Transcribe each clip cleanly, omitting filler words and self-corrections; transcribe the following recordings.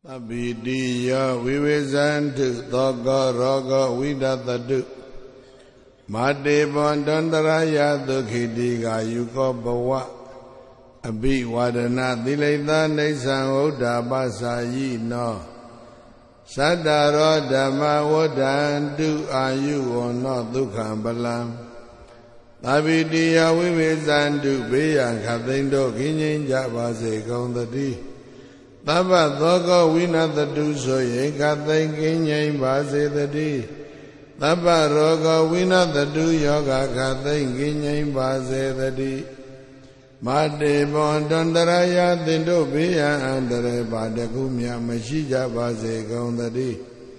Tabidiya vivizantu thoga roga vidadadu Mate bondandaraya dukhidiga yuko bawa Abhi wadana dilaita nisan uddha basayi no Saddharo dhamma wadantu ayu ono dukkha balam Tabidiya vivizantu beyan khathindo kinyin jabase kaunthati Taba thoga vinadadu soye kathin kinyin base thati Taba roga vinadadu yoga kathin kinyin base thati Mate bondandaraya thindo beyan andare badaku mya mashi jabase kaunthati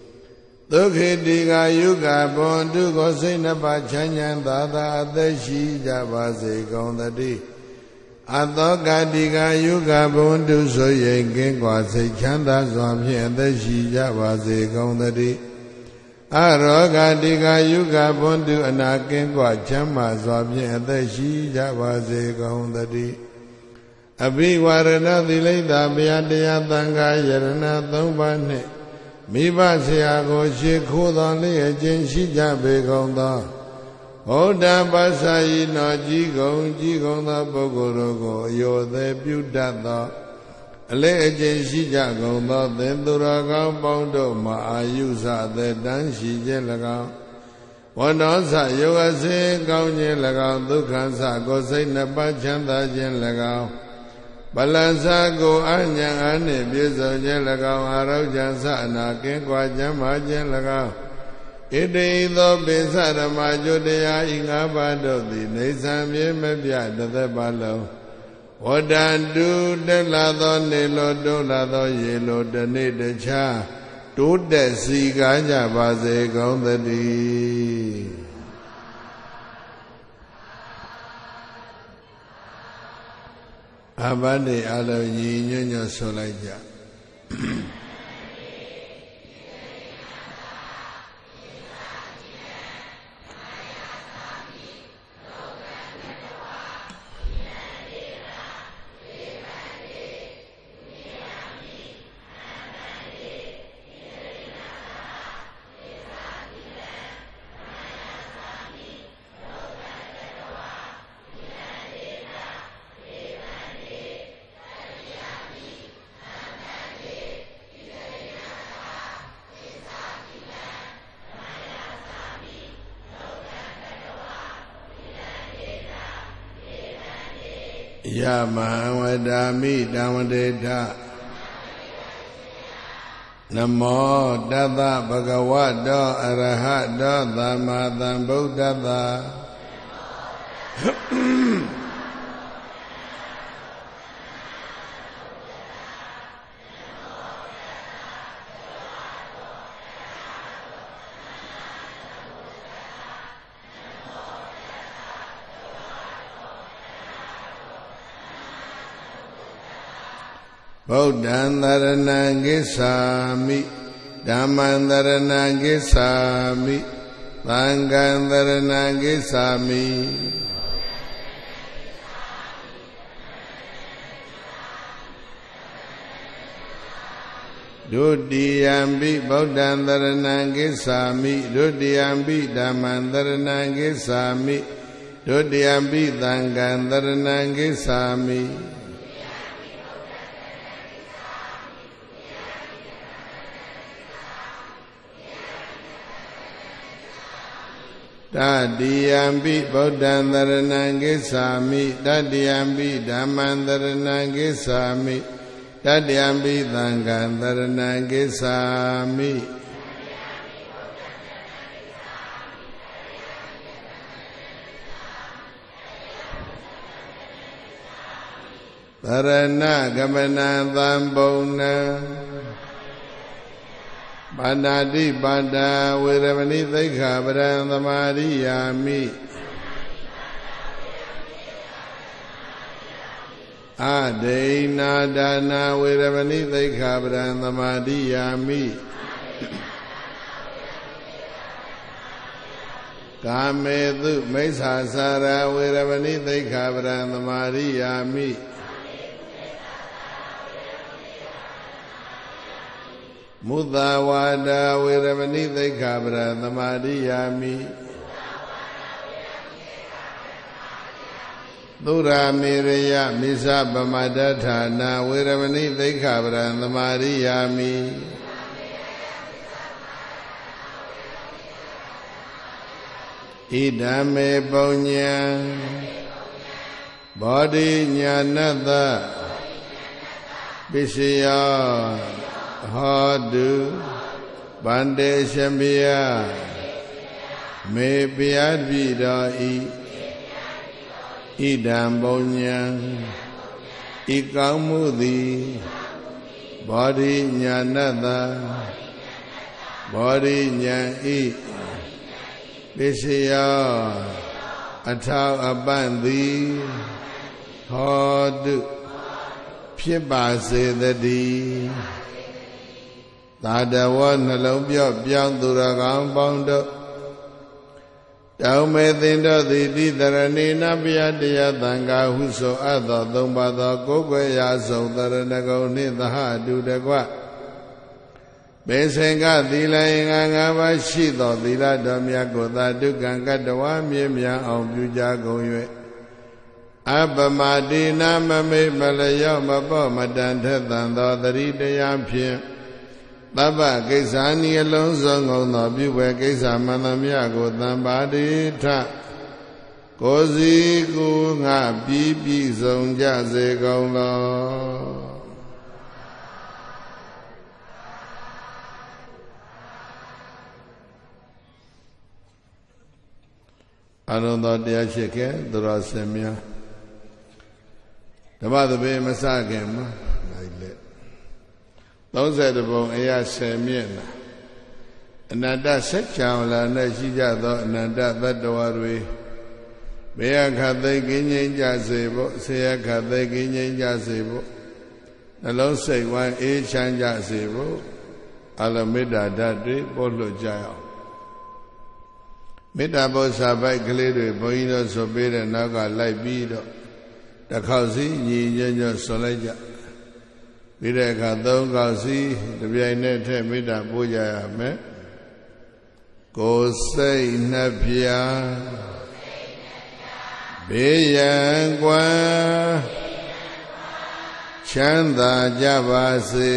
Dukhidiga yuga bondu kosinapa chanyan tata ateshi jabase kaunthati Adhokadiga yuga bundu soye kingwa sei chanda swa phyin atheshi jabase kaunthati Arogadiga yuga bundu anakingwa chamma swa phyin atheshi jabase kaunthati Abhiwarana thilaita bhyataya thangha yarana 3 ပါးနှင့်မိဘဆရာကိုရှေ့ခိုးတော်လျက်ခြင်းရှိကြပေကုန်သောဘုဒ္ဓဘာသာယိနောကြီးကုန်သောပုဂ္ဂိုလ်တို့ကိုအယောသေးပြုတတ်သောအလေးအကျင့်ရှိကြကုန်သောသင်သူတော်ကောင်းပေါင်းတို့မှာအာယုစသက်တမ်းရှိခြင်း၎င်းဝန္ဒောစယောဂစေကောင်းခြင်း၎င်းဒုက္ခစကိုယ်စိတ်နှစ်ပါးချမ်းသာခြင်း၎င်းဗလံစကိုအဉဏ်အားနှင့်ပြည့်စုံခြင်း၎င်းအာရောဂ္ဇံစအနာကင်းကွာကျမ်းမာခြင်း၎င်းဣတိသောပိစရမကျုတရားဤ 5 ပါးတို့သည်နေဆံပြေမပြတသက်ပါလုံးဝတ္တန္တုတက်လာသောနေလိုတိုးလာသောရေလိုတနေ့တခြားတိုးတက်စီကားကြပါစေကုန်သတည်းအဘဒိအလုံးညီညွတ်ညွတ်ဆိုလိုက်ကြယမံဝဒာမိတံဝတေထနမောတသဗ္ဗဂဝတောအရဟတောသမ္မာသမ္ဗုဒ္ဓတ္တဗုဒ္ဓံသရဏံကိစ္ဆာမိဓမ္မံသရဏံကိစ္ဆာမိသံဃံသရဏံကိစ္ဆာမိဒုတိယံပိဗုဒ္ဓံသရဏံကိစ္ဆာမိဒုတိယံပိဓမ္မံသရဏံကိစ္ဆာမိဒုတိယံပိသံဃံသရဏံကိစ္ဆာမိတတိယံပိဗုဒ္ဓံသရဏံကိစ္ဆာမိတတိယံပိဓမ္မံသရဏံကိစ္ဆာမိတတိယံပိသံဃံသရဏံကိစ္ဆာမိသရဏဂမနံသံပုံနံပါဏာတိပါဒာဝေရမဏိသိက္ခာပရံသမာရိယာမိအဒိဏဒါနာဝေရမဏိသိက္ခာပရံသမာရိယာမိကာမေတုမိစ္ဆာစာရဝေရမဏိသိက္ခာပရံသမာရိယာမိ Mudawada Viramani Dekabra Namadiyami Dura Miraya Misa Bamadatana Viramani Dekabra Namadiyami Idame Bonya Bodhi Nyanada Bishya Hadu Bande Shambhya Me Piyadvidai Idam Bonya Ikamudi Bodhi Nyanada Bodhi Nyai Bishya Atau Abandi Hadu Phibasethati Tadawa Nalong Pyo Pyong Thuragam Pong Do Tao Me Tin Do Thiti Tharani Napiyataya Thanga Huso Atho Thongpa Tho Kokwe Song Tharanako Ni Tha Du Takwa Besenga Thila Inga Ngaba Shi Tho Thila Do Mya Ko Tha Dukkan Kattawa Mye Mya Aung Pyu Ja Gung Yue Abhamadina Mame Malayo Mapo Madan Thathan Tho Thari Tayam Phyin Thabba Kaisani Along Song Ngong Tho Pyuwe Kaisa Manamya Ko Thambadi Tha Kosi Ku Nga Pi Pi Song Ja Se Kong Lo Anong Thoတရားရှိခဲ့သူတော်စင်များဓမ္မသဘင်မစခင်မှာနိုင်လေ30ပုံအရာ10မျက်နှာအနန္တစัจ java လာနဲ့ရှိကြသောအနန္တသတ္တဝါတွေဘေယခတ်သိကင်းငြိမ်းကြစေဖို့ဆေယခတ်သိကင်းငြိမ်းကြစေဖို့နှလုံးစိတ်ဝမ်းအေးချမ်းကြစေဖို့အလုံးမေတ္တာဓာတ်တွေပို့လွှတ်ကြရအောင်မေတ္တာဘောဇာပိုက်ကလေးတွေဘုန်းကြီးတို့ဆိုပေးတဲ့နောက်ကလိုက်ပြီးတော့တစ်ခေါက်စီညီညွတ်ညွတ်ဆွလိုက်ကြပြီးတဲ့အခါသုံးခေါက်စီတပြိုင်နက်တည်းမေတ္တာပို့ကြရမယ်ကိုယ်စိတ်နှပြဘေးရန်ကွာချမ်းသာကြပါစေ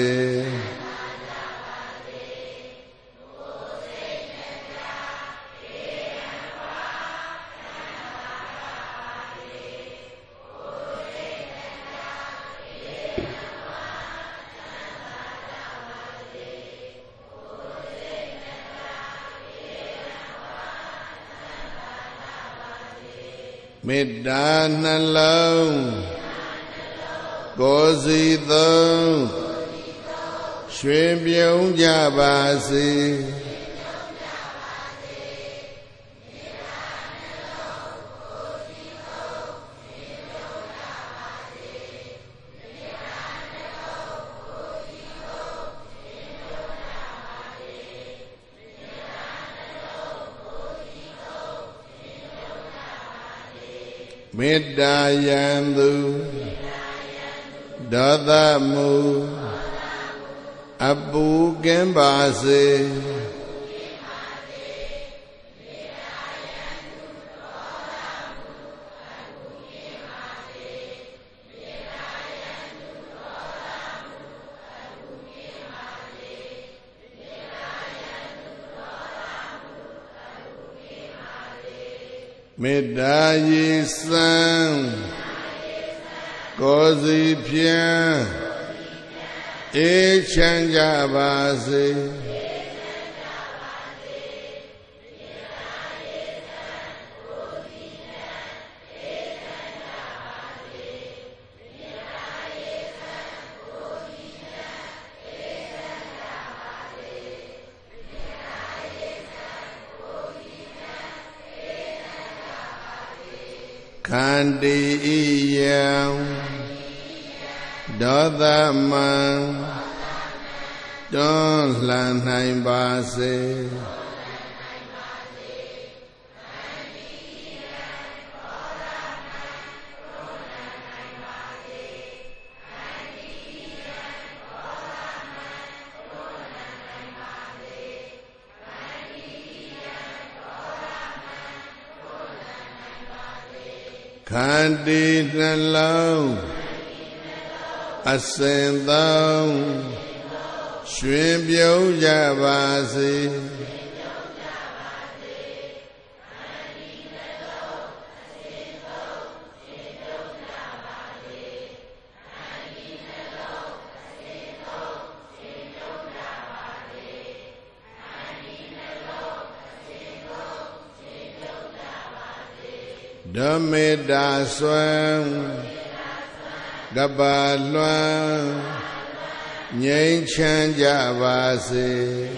မေတ္တာနှလုံးကိုယ်စီသုံးရွှင်ပြုံးကြပါစေမေတ္တာယံသူဒေါသမူအပူကင်းပါစေမေတ္တာရေစံကိုယ်စီဖြင့်အေးချမ်းကြပါစေခန္တီယံဒေါသမံတွန်းလှန်နိုင်ပါစေခန္တီနှလုံးအစဉ်သုံးရွှင်ပြုံးကြပါစေဓမေတ္တာစွမ်းကပ္ပလွှမ်းငြိမ်းချမ်းကြပါစေ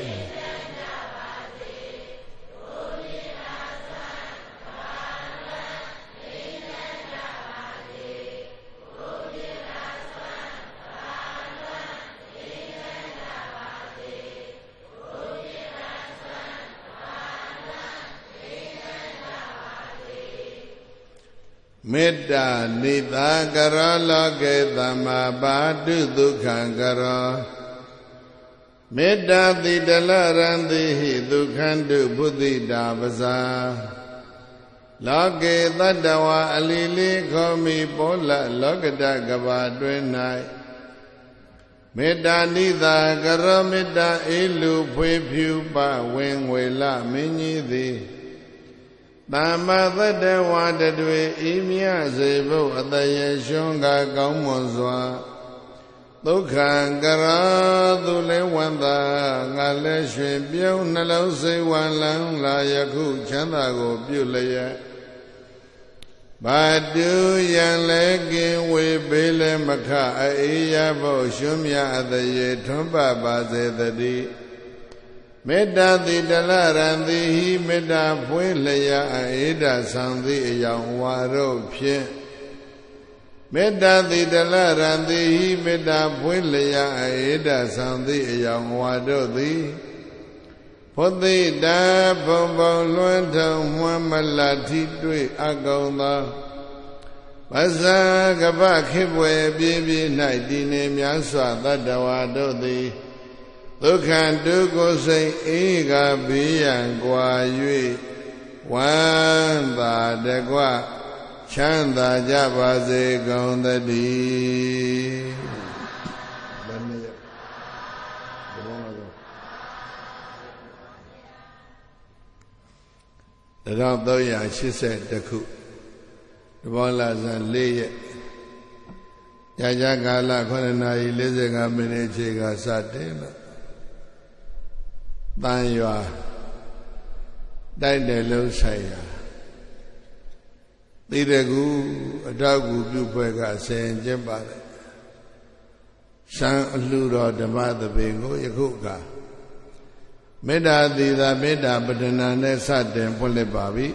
မေတ္တာနိသာကရောလောကေသမ္မာပါတုဒုက္ခံကရောမေတ္တာတိတလရံတိဟိဒုက္ခန္တုဘုဒ္ဓိတာပဇာလောကေတတ္တဝါအလီလီခောမိပောလလောကတကဘာတွင်၌မေတ္တာနိသာကရောမေတ္တာအေလူဖွေဖြူပဝင်းငွေလမင်းကြီးသည်သမ္မာသတ္တဝါတတွေဤမြစေဖို့အတရေရှုံးကကောင်းမွန်စွာဒုက္ခံကရာသူလည်းဝန္တာငါလည်းရွှင်ပြုံးနှလုံးစိတ်ဝမ်းလန်းလာယခုချမ်းသာကိုပြုလျက်ဘာတုယံလည်းကင်ဝေဘေးလည်းမခအေးရဖို့ရှုံးမြအတရေထွန်းပပါစေတည်းမေတ္တာတိတလရံတိဟိမေတ္တာဖွေးလျာအေဒသံတိအယောင်ဝါတို့ဖြင့်မေတ္တာတိတလရံတိဟိမေတ္တာဖွေးလျာအေဒသံတိအယောင်ဝါတို့သည်ဘုဒ္ဓိတာဘုံဘုံလွှမ်းထုံမွမ်းမလတိတွေ့အကုန်သောပဇာကပခေပွေပြည့်ပြည့်၌တည်နေများစွာတတ္တဝါတို့သည်ဒုက္ခဒုက္ခစိတ်အေကဘေးရန်ကွာ၍ဝမ်းသာတကွချမ်းသာကြပါစေကုန်သတည်းဘယ်နည်းဘယ်မှာတော့1382ခုတဘောလာဇန်4ရက်ညချကာလ9:45မိနစ်ခြေကစတင်လို့တန်ရွာတိုက်တယ်လုံးဆိုင်ရာသီရကူအထောက်ကူပြုဖွဲ့ကဆင်ကျင်းပါတယ်ရှမ်းအလှတော်ဓမ္မသဘင်ကိုယခုကမေတ္တာသီတာမေတ္တာပတနာနဲ့စတင်ဖွင့်လှစ်ပါပြီ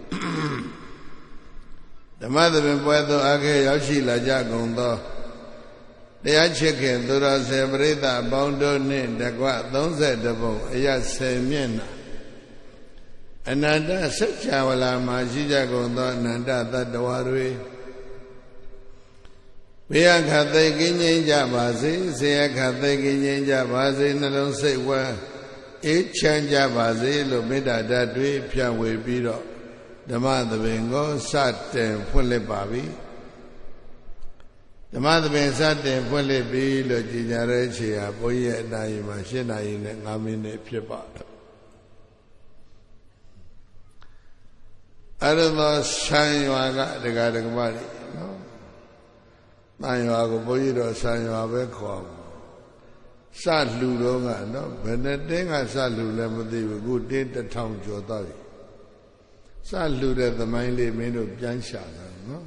ဓမ္မသဘင်ပွဲသို့အခေရောက်ရှိလာကြကုန်သောတရားချစ်ခင်သူတော်ဆယ်ပရိသတ်အပေါင်းတို့နှင့်တကွ32ပုံအရ10မျက်နှာအနန္တစัจ java လာမှာရှိကြကုန်သောအနန္တသတ္တဝါတွေဘေးအခတ်သိကင်းငြိမ်းကြပါစေဆေးအခတ်သိကင်းငြိမ်းကြပါစေနှလုံးစိတ်ဝမ်းအေးချမ်းကြပါစေလို့မေတ္တာဓာတ်တွေဖြန့်ဝေပြီးတော့ဓမ္မသဘင်ကိုစတင်ဖွင့်လှစ်ပါပြီဓမ္မသဘင်စတင်ဖွင့်လှစ်ပြီးလို့ကြည်ညာတဲ့ခြေဟာဘုန်းကြီးရဲ့အနာရီမှာ7 နာရီနဲ့5မိနစ်ဖြစ်ပါတယ်အဲ့တော့ဆံရွာကဒကာဒကမတွေနော်တန်ရွာကိုဘုန်းကြီးတို့ဆံရွာပဲခေါ်စလှူတော့ကနော်ဘယ်နဲ့တင်းကစလှူလဲမသိဘူးအခုတင်း1000ကျော်သွားပြီစလှူတဲ့သမိုင်းလေးမင်းတို့ပြန်ရှာတာနော်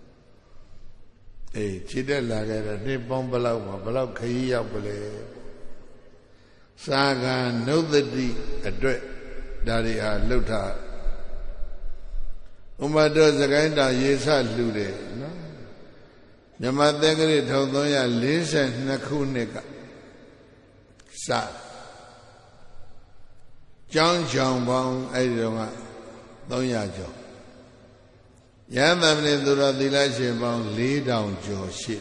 အေးခြေတက်လာခဲ့တဲ့နှစ်ပေါင်းဘလောက်မှာဘလောက်ခရီးရောက်ပလဲစာကနုဿတိအတွက်ဒါတွေဟာလှုပ်ထားဥမတော်စကိုင်းတောင်ရေဆလှူတယ်နော်မြမသက္ကရာ1342ခုနှစ်ကစကျောင်းချောင်ပေါင်းအဲ့ဒီတော့က300ကျော်ယန္တမဏိသူတော်သီလရှင်ပေါင်း4000ကျော်ရှိ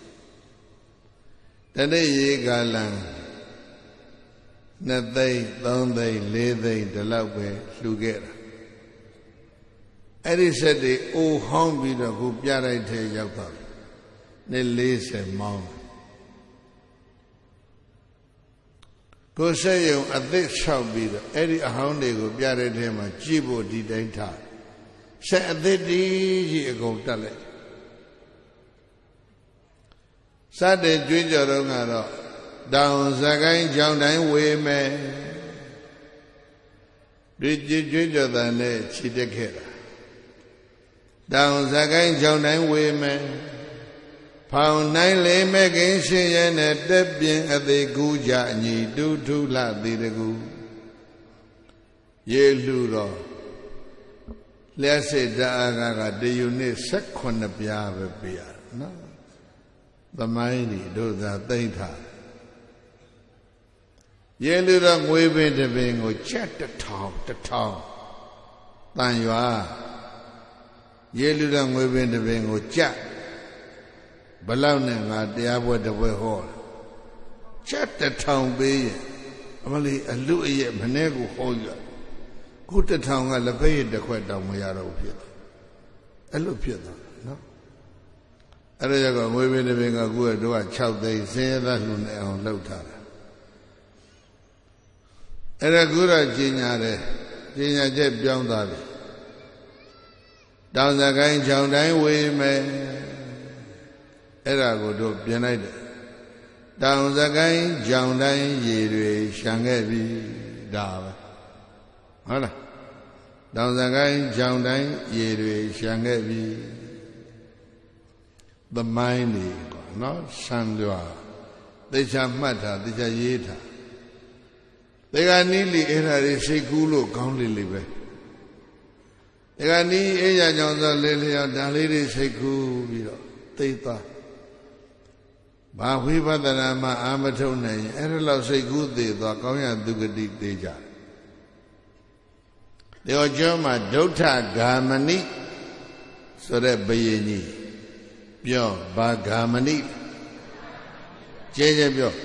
တယ်တနေ့ရေကာလံ2သိန်း3သိန်း4သိန်းဒီလောက်ပဲလှူခဲ့တာအဲ့ဒီဆက်တွေအိုဟောင်းပြီးတော့ခုပြလိုက်တဲ့ရောက်သွားပြီနှစ်40မောင်းကိုယ်ဆက်ယုံအသစ်လျှောက်ပြီးတော့အဲ့ဒီအဟောင်းတွေကိုပြတဲ့ထဲမှာကြည့်ဖို့ဒီတိုင်းထားဆက်အသစ်တီးကြီးအကုန်တက်လိုက်စတဲ့ကြွေးကြော်တော့ကတော့တောင်စကိုင်းကြောင်တိုင်းဝေမယ်ဒီကြွေးကြော်တဲ့နဲ့ခြိတက်ခဲ့တာတောင်စကိုင်းကြောင်တိုင်းဝေမယ်ဖောင်နိုင်လေမဲ့ခင်ရှင်ရဲ့နဲ့တက်ပြင်းအသေးကူးကြအညီတူထူလှသေးတကူရေလှူတော့လျှက်စစ်တအားကတယူနစ်18ပြားပဲပြရနော်သမိုင်းဒီတို့သာသိမ့်ထားရေလှူတော့ငွေပင်တစ်ပင်ကိုချက်1000တန်ရွာရေလှူတော့ငွေပင်တစ်ပင်ကိုကြက်ဘလောက်နဲ့ငါတရားပွဲတစ်ပွဲဟောချက်1000ပေးရင်အမလီအလူအရဲ့မနေ့ကိုဟောရခု1000ကလက်ဖက်ရည်တစ်ခွက်တောင်မရတော့ဘူးဖြစ်တယ်အဲ့လိုဖြစ်သွားနော်အဲ့ဒါကြောင့်ငွေပင်တစ်ပင်ကခုကတော့6သိန်းစင်ရသားလှူနေအောင်လှုပ်ထားတာအဲ့ဒါခုတော့ကြီးညာတယ်ကြီးညာချက်ပြောင်းသွားပြီတောင်စကိုင်းချောင်းတိုင်းဝေးမယ်အဲ့ဒါကိုတို့ပြင်လိုက်တယ်တောင်စကိုင်းချောင်းတိုင်းရေတွေရှံခဲ့ပြီဒါပဲဟုတ်လားတောင်စကိုင်းချောင်းတိုင်းရေတွေရှံခဲ့ပြီသမိုင်းနေကွာနော်ဆံလွာသိချာမှတ်တာသိချာရေးတာတေဂာနီးလီအဲ့ဒါတွေစိတ်ကူးလို့ကောင်းလေလေပဲတေဂာနီးအေးရကြောင့်ဆိုလေလျော်ဒါလေးတွေစိတ်ကူးပြီးတော့သိသွားဘာဝိပဿနာမှာအာမထုတ်နိုင်ရင်အဲ့ဒါလောက်စိတ်ကူးသေးသွားကောင်းရသူဂတိသေးကြတယ်ဒီကျောင်းမှာဒုဋ္ဌဂာမဏိဆိုတဲ့ဘယင်ကြီးပြောဘာဂာမဏိကျဲကျဲပြော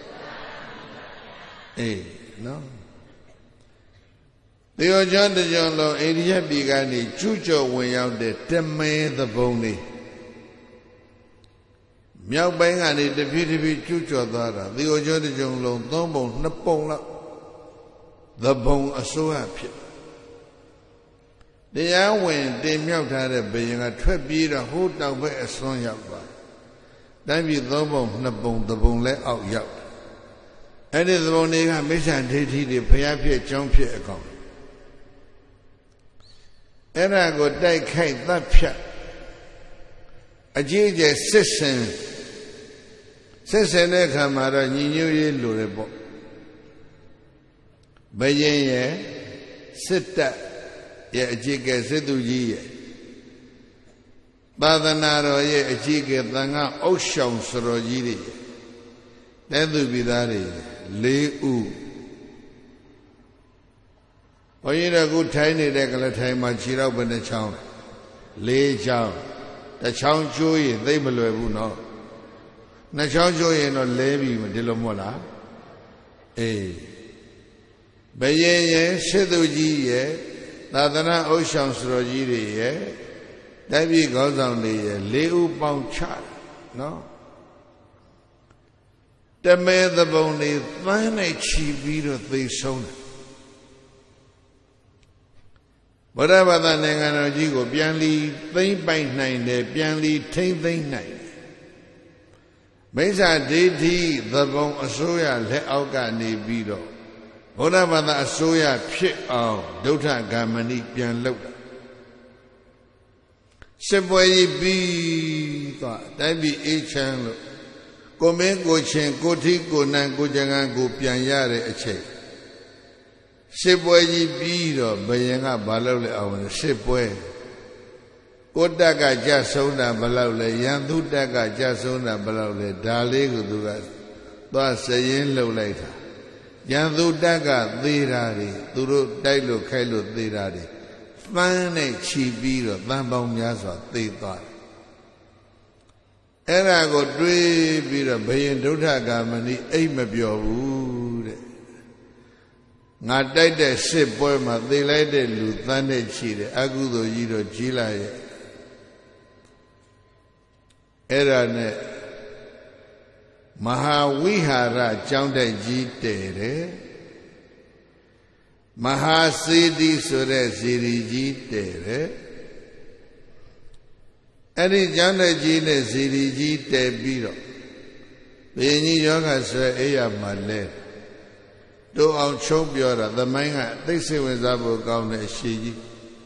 အေးနော်ဒီကျောင်းတစ်ကျောင်းလုံးအိန္ဒိယပြည်ကနေကျူးကျော်ဝင်ရောက်တဲ့တမဲသဘုံလေးမြောက်ပိုင်းကနေတဖြည်းဖြည်းကျူးကျော်သွားတာဒီကျောင်းတစ်ကျောင်းလုံး3ပုံ2ပုံလောက်သဘုံအစိုးရဖြစ်တရားဝင်တင်မြောက်ထားတဲ့ဘယင်ကထွက်ပြေးတော့ဟိုးတောက်ဘက်အစွန်းရောက်သွားတိုင်းပြည်3ပုံ2ပုံသဘုံလဲအောက်ရောက်အဲ့ဒီသဘုံတွေကမိစ္ဆာဒိဋ္ဌိတွေဘုရားဖြစ်ကြောင်းဖြစ်အကောင်အဲ့ဒါကိုတိုက်ခိုက်သတ်ဖြတ်အကြီးကျယ်စစ်ဆင်တဲ့အခါမှာတော့ညီညွတ်ရေးလိုတယ်ပေါ့ဘယင်ရဲ့စစ်တပ်ရဲ့အကြီးကျယ်စစ်သူကြီးရဲ့သာသနာတော်ရဲ့အကြီးကျယ်သံဃာအုပ်ဆောင်စတော်ကြီးတွေတဲ့သူပြည်သားတွေ4ဦးဘုန်းကြီးတို့ကထိုင်းနေတဲ့ကလထိုင်းမှာခြေတော့ဘယ်နှချောင်း4ချောင်းတစ်ချောင်းကျိုးရင်သိမလွယ်ဘူးနော်နှစ်ချောင်းကျိုးရင်တော့လဲပြီမဒီလိုမဟုတ်လားအေးဘယင်ရဲ့စစ်သူကြီးရဲ့သာသနာအုပ်ဆောင်စတော်ကြီးတွေရဲ့တိုက်ပြည်ခေါင်းဆောင်တွေရဲ့4ဦးပေါင်းချနော်တမဲသဘုံတွေသန်းနဲ့ချီပြီးတော့သိဆုံးတယ်ဗုဒ္ဓဘာသာနိုင်ငံတော်ကြီးကိုပြန်လီသိမ့်ပိုက်နိုင်တယ်ပြန်လီထိမ့်သိမ့်နိုင်တယ်မိစ္ဆာဒိဋ္ဌိသဘုံအစိုးရလက်အောက်ကနေပြီးတော့ဗုဒ္ဓဘာသာအစိုးရဖြစ်အောင်ဒုဋ္ဌဂာမဏိပြန်လုပ်တာစစ်ပွဲကြီးပြီးသွားတိုင်းပြည်အေးချမ်းလို့ကိုမင်းကိုချင်းကိုထီကိုနန်ကိုကြံကကိုပြန်ရတဲ့အချိန်စစ်ပွဲကြီးပြီးတော့ဘယင်ကဘာလုပ်လဲအောင်စစ်ပွဲကိုတက်ကကြဆုံးတာဘလောက်လဲရန်သူတက်ကကြဆုံးတာဘလောက်လဲဒါလေးကိုသူကသွားစရင်လှုပ်လိုက်တာရန်သူတက်ကသေးတာတွေသူတို့တိုက်လို့ခိုက်လို့သေးတာတွေသန်းနဲ့ချီပြီးတော့သန်းပေါင်းများစွာသေသွားတယ်အဲ့ဒါကိုတွေးပြီးတော့ဘယင်ဒုဋ္ဌဂာမဏိအိတ်မပြောဘူးတဲ့ ngāတိုက်တဲ့စစ်ပွဲမှာသေလိုက်တဲ့လူသန်းနဲ့ချီတယ်အကုသိုလ်ကြီးတော့ကြီးလာရဲ့အဲ့ဒါနဲ့မဟာဝိဟာရကျောင်းတိုက်ကြီးတည်တယ်မဟာစေတီဆိုတဲ့စေတီကြီးတည်တယ်အဲ့ဒီကျောင်းတိုက်ကြီးနဲ့စေတီကြီးတည်ပြီးတော့ဘုရင်ကြီးယောဂဆွဲအိယာမှာလဲတို့အောင်ချုံးပြောတာသမိုင်းကသိစိတ်ဝင်စားဖို့ကောင်းတဲ့အရှိကြီး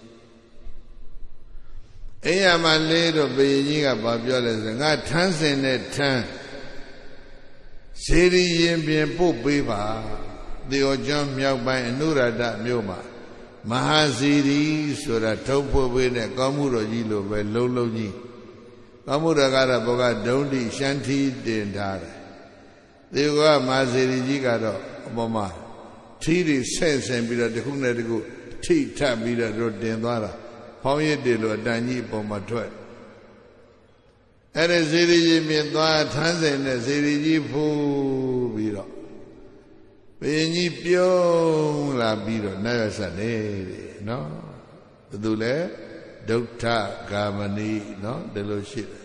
အိယာမှာလဲတော့ဘုရင်ကြီးကဘာပြောလဲဆိုငါထမ်းစင်နဲ့ထမ်းစေရီရင်ပြင်ပို့ပေးပါသေော်ကျွန်းမြောက်ပိုင်းအနုရဒမြို့မှာမဟာစီရီဆိုတာထုံးဖို့ပေးတဲ့ကောင်းမှုတော်ကြီးလိုပဲလုံးလုံးကြီးကောင်းမှုတော်ကတော့ဘောကဒုံတိရှမ်းထီးတင်ထားတယ်ဒီကမဟာစီရီကြီးကတော့အပေါ်မှာထီးတွေဆဲ့ဆင်ပြီးတော့တစ်ခုနဲ့တစ်ခုထိထပ်ပြီးတော့တင်သွားတာဖောင်းရစ်တွေလိုအတန်ကြီးအပေါ်မှာထွက်အဲ့ဒီစေရီကြီးမြင်သွားထမ်းစင်တဲ့စေရီကြီးဖူးပြီးတော့ဘုရင်ကြီးပြုံးလာပြီးတော့နတ်ရဆတ်နေတယ်နော်ဘယ်သူလဲဒုဋ္ဌဂာမဏိနော်ဒီလိုရှိတယ်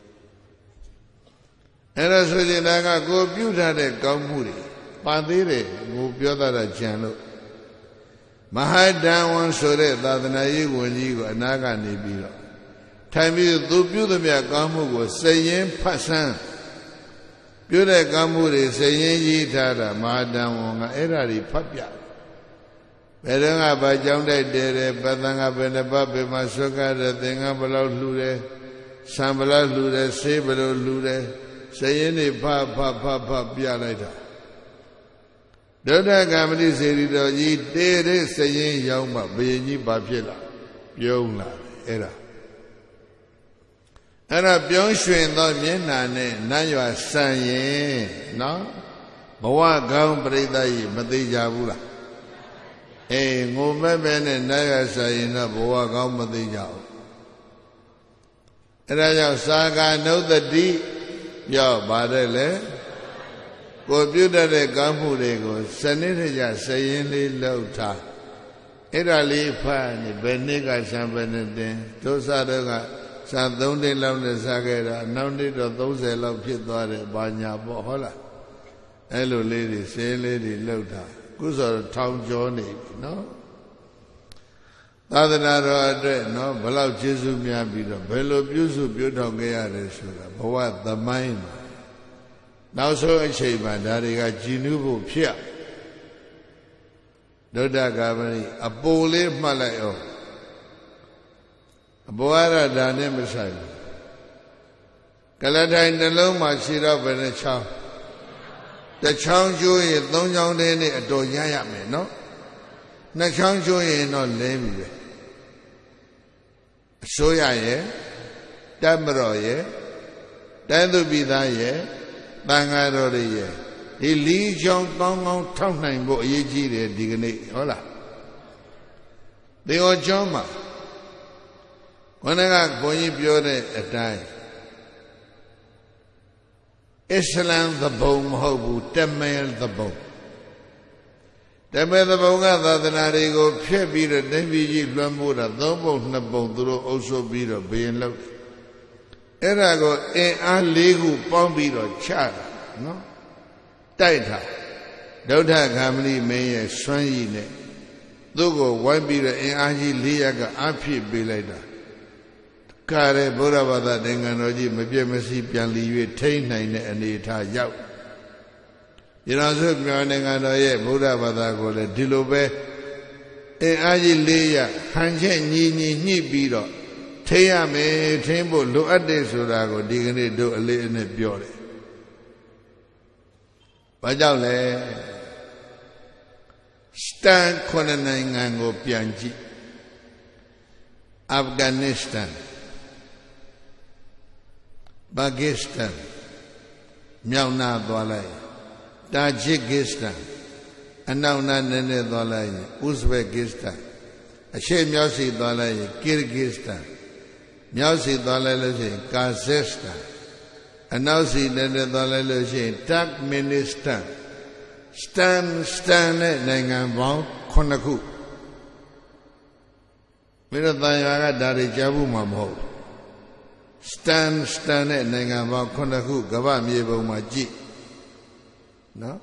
အဲ့ဒါဆိုရင်ဒါကကိုပြုထားတဲ့ကောင်းမှုတွေပါသေးတယ်ကိုပြောတာကြံလို့မဟာဒံဝန်ဆိုတဲ့သာသနာရေးဝန်ကြီးကိုအနာကနေပြီးတော့ထိုင်ပြီးသူပြုသမျှကောင်းမှုကိုစိတ်ရင်းဖတ်ဆန်းပြုတဲ့ကောင်းမှုတွေစိတ်ရင်းရေးထားတာမဟာဒံဝန်ကအဲ့ဒါတွေဖတ်ပြဘယ်တော့ကဘာကြောင်းတိုက်တယ်ပသံကဘယ်နှပတ်ဘယ်မှာဆွကတဲ့သင်္ကဘယ်လောက်လှူတယ်ဆံဘယ်လောက်လှူတယ်ဆေးဘယ်လိုလှူတယ်စိတ်ရင်းတွေဖတ်ပြလိုက်တာဒုဋ္ဌဂမတိစေရီတော်ကြီးတေတဲ့စရင်ရောက်မှဘုရင်ကြီးဘာဖြစ်လာပြုံးလာတယ်အဲ့ဒါပြုံးရွှင်သောမျက်နှာနဲ့နတ်ရွာဆန်ရင်နော်ဘဝကောင်းပြိဿကြီးမသေးကြဘူးလားအေးငိုမဲ့ပဲနဲ့နတ်ရွာဆန်ရင်တော့ဘဝကောင်းမသေးကြဘူးအဲ့ဒါကြောင့်သာဂနုဿတိပြောပါတယ်လေကိုပြုတတ်တဲ့ကောင်းမှုတွေကိုစနစ်တကျစရင်လေးလောက်ထားအဲ့ဒါလေးဖတ်နေဘယ်နှစ်ကဆံပဲနဲ့တင်ဒုစတော့ကဆံ3နှစ်လောက်နဲ့စားခဲ့တာနောက်နှစ်တော့30လောက်ဖြစ်သွားတယ်ဘာညာပေါ့ဟုတ်လားအဲ့လိုလေးတွေစင်းလေးတွေလောက်ထားခုဆိုတော့ထောင်ကျော်နေပြီနော်သာသနာတော်အတွက်နော်ဘလောက်ကျေးဇူးများပြီးတော့ဘယ်လိုပြုစုပြုထောင်ခဲ့ရတယ်ဆိုတာဘဝသမိုင်းမှာနောက်ဆုံးအချိန်မှာဒါတွေကကြည်နူးဖို့ဖြစ်ဒုဋ္ဌဂာမဏိအပိုလေးမှတ်လိုက်အောင်အပိုကတော့ဒါနဲ့မဆိုင်ဘူးကလထိုင်နှလုံးမှာခြေတော့ဘယ်နှချောင်းတစ်ချောင်းကျိုးရင်3ချောင်းတည်းနဲ့အတော်ရရမယ်နော်2ချောင်းကျိုးရင်တော့လဲပြီပဲအစိုးရရဲ့တပ်မတော်ရဲ့တိုင်းသူပြည်သားရဲ့တန်ဃာတော်တွေရဲ့ဒီလီချောင်းကောင်းကောင်းထောက်နိုင်ဖို့အရေးကြီးတယ်ဒီကနေ့ဟုတ်လားသေော်ကျောင်းမှာခொနကဘုန်းကြီးပြောတဲ့အတိုင်းအစ္စလမ်သဘုံမဟုတ်ဘူးတမဲသဘုံတမဲသဘုံကသာသနာတွေကိုဖျက်ပြီးတော့တပည့်ကြီးလွှမ်းမိုးတာ3ပုံ2ပုံသူတို့အုပ်ချုပ်ပြီးတော့ဘယင်လောက်အဲ့ဒါကိုအင်အား4ခုပေါင်းပြီးတော့ချတာနော်တိုက်တာဒုဋ္ဌဂာမဏိမင်းရဲ့စွမ်းရည်နဲ့သူ့ကိုဝိုင်းပြီးတော့အင်အားကြီး400ကအားဖြည့်ပေးလိုက်တာကာရဲဘုရားဘာသာသင်္ကန်းတော်ကြီးမပြည့်မစည်ပြန်လီ၍ထိန်းနိုင်တဲ့အနေအထားရောက်ရဏစုမြောင်နိုင်ငံတော်ရဲ့ဘုရားဘာသာကိုလည်းဒီလိုပဲအင်အားကြီး400ဟန်ချက်ညီညှိပြီးတော့ထိရမယ်ထိဖို့လိုအပ်တယ်ဆိုတာကိုဒီကနေ့တို့အလေးအနက်ပြောတယ်။ဘာကြောင့်လဲစတန်9နိုင်ငံကိုပြန်ကြည့်အာဖဂန်နစ္စတန်ပါကစ္စတန်မြောက်နာသွားလိုက်တာဂျစ်ကစ္စတန်အနောက်နာနည်းနည်းသွားလိုက်ဥဇဘက်ကစ္စတန်အရှေ့မြောက်စီသွားလိုက်ကီရဂစ္စတန်မြောက်စီသွားလိုက်လို့ရှိရင်ကာဇက်စတန်အနောက်စီနည်းနည်းသွားလိုက်လို့ရှိရင်တက်မင်နစ္စတန် stand နဲ့နိုင်ငံပေါင်း9ခုမင်းတို့တန်ရွာကဒါတွေကြားဘူးမှာမဟုတ် stand နဲ့နိုင်ငံပေါင်း9ခုကမ္ဘာမြေပုံမှာကြည့်နော်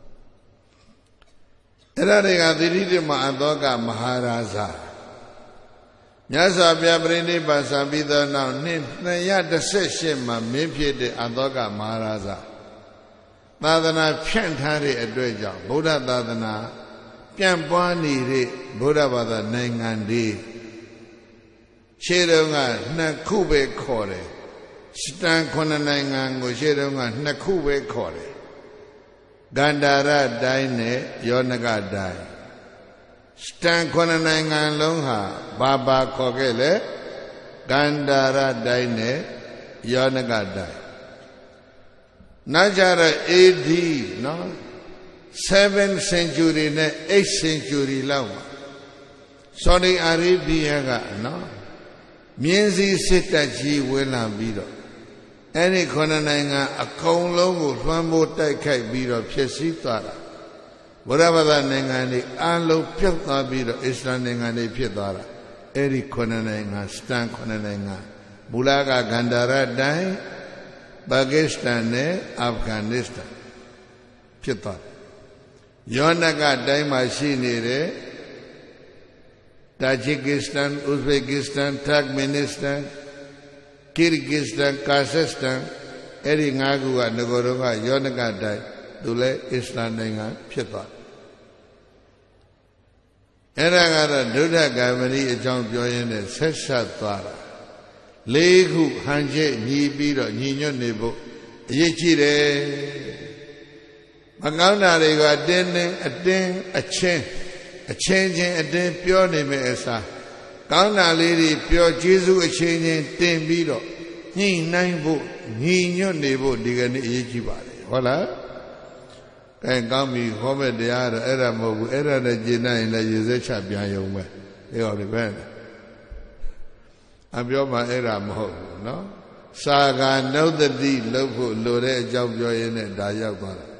အဲ့ဒါတွေကသီရိတိမအသောကမဟာရာဇမြတ်စွာဘုရားပြိဋိဘံဆံပြီးသောနောက်နှစ်218မှာမင်းဖြစ်တဲ့အသောကမဟာရာဇသာသနာဖြန့်ထားတဲ့အတွက်ကြောင့်ဗုဒ္ဓသာသနာပြန့်ပွားနေတဲ့ဗုဒ္ဓဘာသာနိုင်ငံတွေရှေးတုန်းက2ခုပဲခေါ်တယ်စတန်9နိုင်ငံကိုရှေးတုန်းက2ခုပဲခေါ်တယ်ဂန္ဓာရတိုင်းနဲ့ယောနကတိုင်းစတန်9နိုင်ငံလုံးဟာဘာခေါ်ခဲ့လဲဂန္ဓာရတိုင်းနဲ့ယောနကတိုင်းနောက်ကြတော့ AD နော်7th century နဲ့ 8th century လောက်မှာဆော်ဒီအာရေဗျကနော်မြင်းစည်းစစ်တပ်ကြီးဝင်လာပြီးတော့အဲ့ဒီ9နိုင်ငံအကုန်လုံးကိုလွှမ်းမိုးတိုက်ခိုက်ပြီးတော့ဖျက်ဆီးသွားတာဗုဒ္ဓဘာသာနိုင်ငံတွေအလုံးပြုတ်သွားပြီးတော့အစ္စလာမ်နိုင်ငံတွေဖြစ်သွားတာအဲ့ဒီ9နိုင်ငံစတန်9နိုင်ငံမူလကဂန္ဓာရတိုင်းပါကစ္စတန်နဲ့အာဖဂန်နစ္စတန်ဖြစ်သွားတယ်ယောနကတိုင်းမှာရှိနေတဲ့တာဂျစ်ကစ္စတန်ဥဇဘက်ကစ္စတန်တာဂ်မင်နစ္စတန်Kyrgyzstan, Kazakhstan အဲ့ဒီ5ခုကငကိုယ်တော့ကယောနကတိုင်းသူလည်းအစ္စလာမ်နိုင်ငံဖြစ်သွားတယ်အဲ့ဒါကတော့ဒုဒ္ဓဂမဏိအကြောင်းပြောရင်းနဲ့ဆက်ဆက်သွားတာ4ခုဟန်ချက်ညီပြီးတော့ညီညွတ်နေဖို့အရေးကြီးတယ်မကောင်းတာတွေကတင်းအချင်းချင်းအတင်းပြောနေမယ်အစားကောင်းတာလေးတွေပြောကျေးဇူးအချင်းချင်းတင်ပြီးတော့ညှိနှိုင်းဖို့ညီညွတ်နေဖို့ဒီကနေ့အရေးကြီးပါတယ်ဟုတ်လားအဲကောင်းပြီဟောမဲ့တရားတော့အဲ့ဒါမဟုတ်ဘူးအဲ့ဒါနဲ့ကျင့်နိုင်ရင်လည်းရေစက်ချပြန်ရုံပဲဒီဟောဒီပဲအပြောမှအဲ့ဒါမဟုတ်ဘူးနော်စာကနုဒ္ဒတိလုပ်ဖို့လိုတဲ့အကြောင်းပြောရင်းနဲ့ဒါရောက်သွားတယ်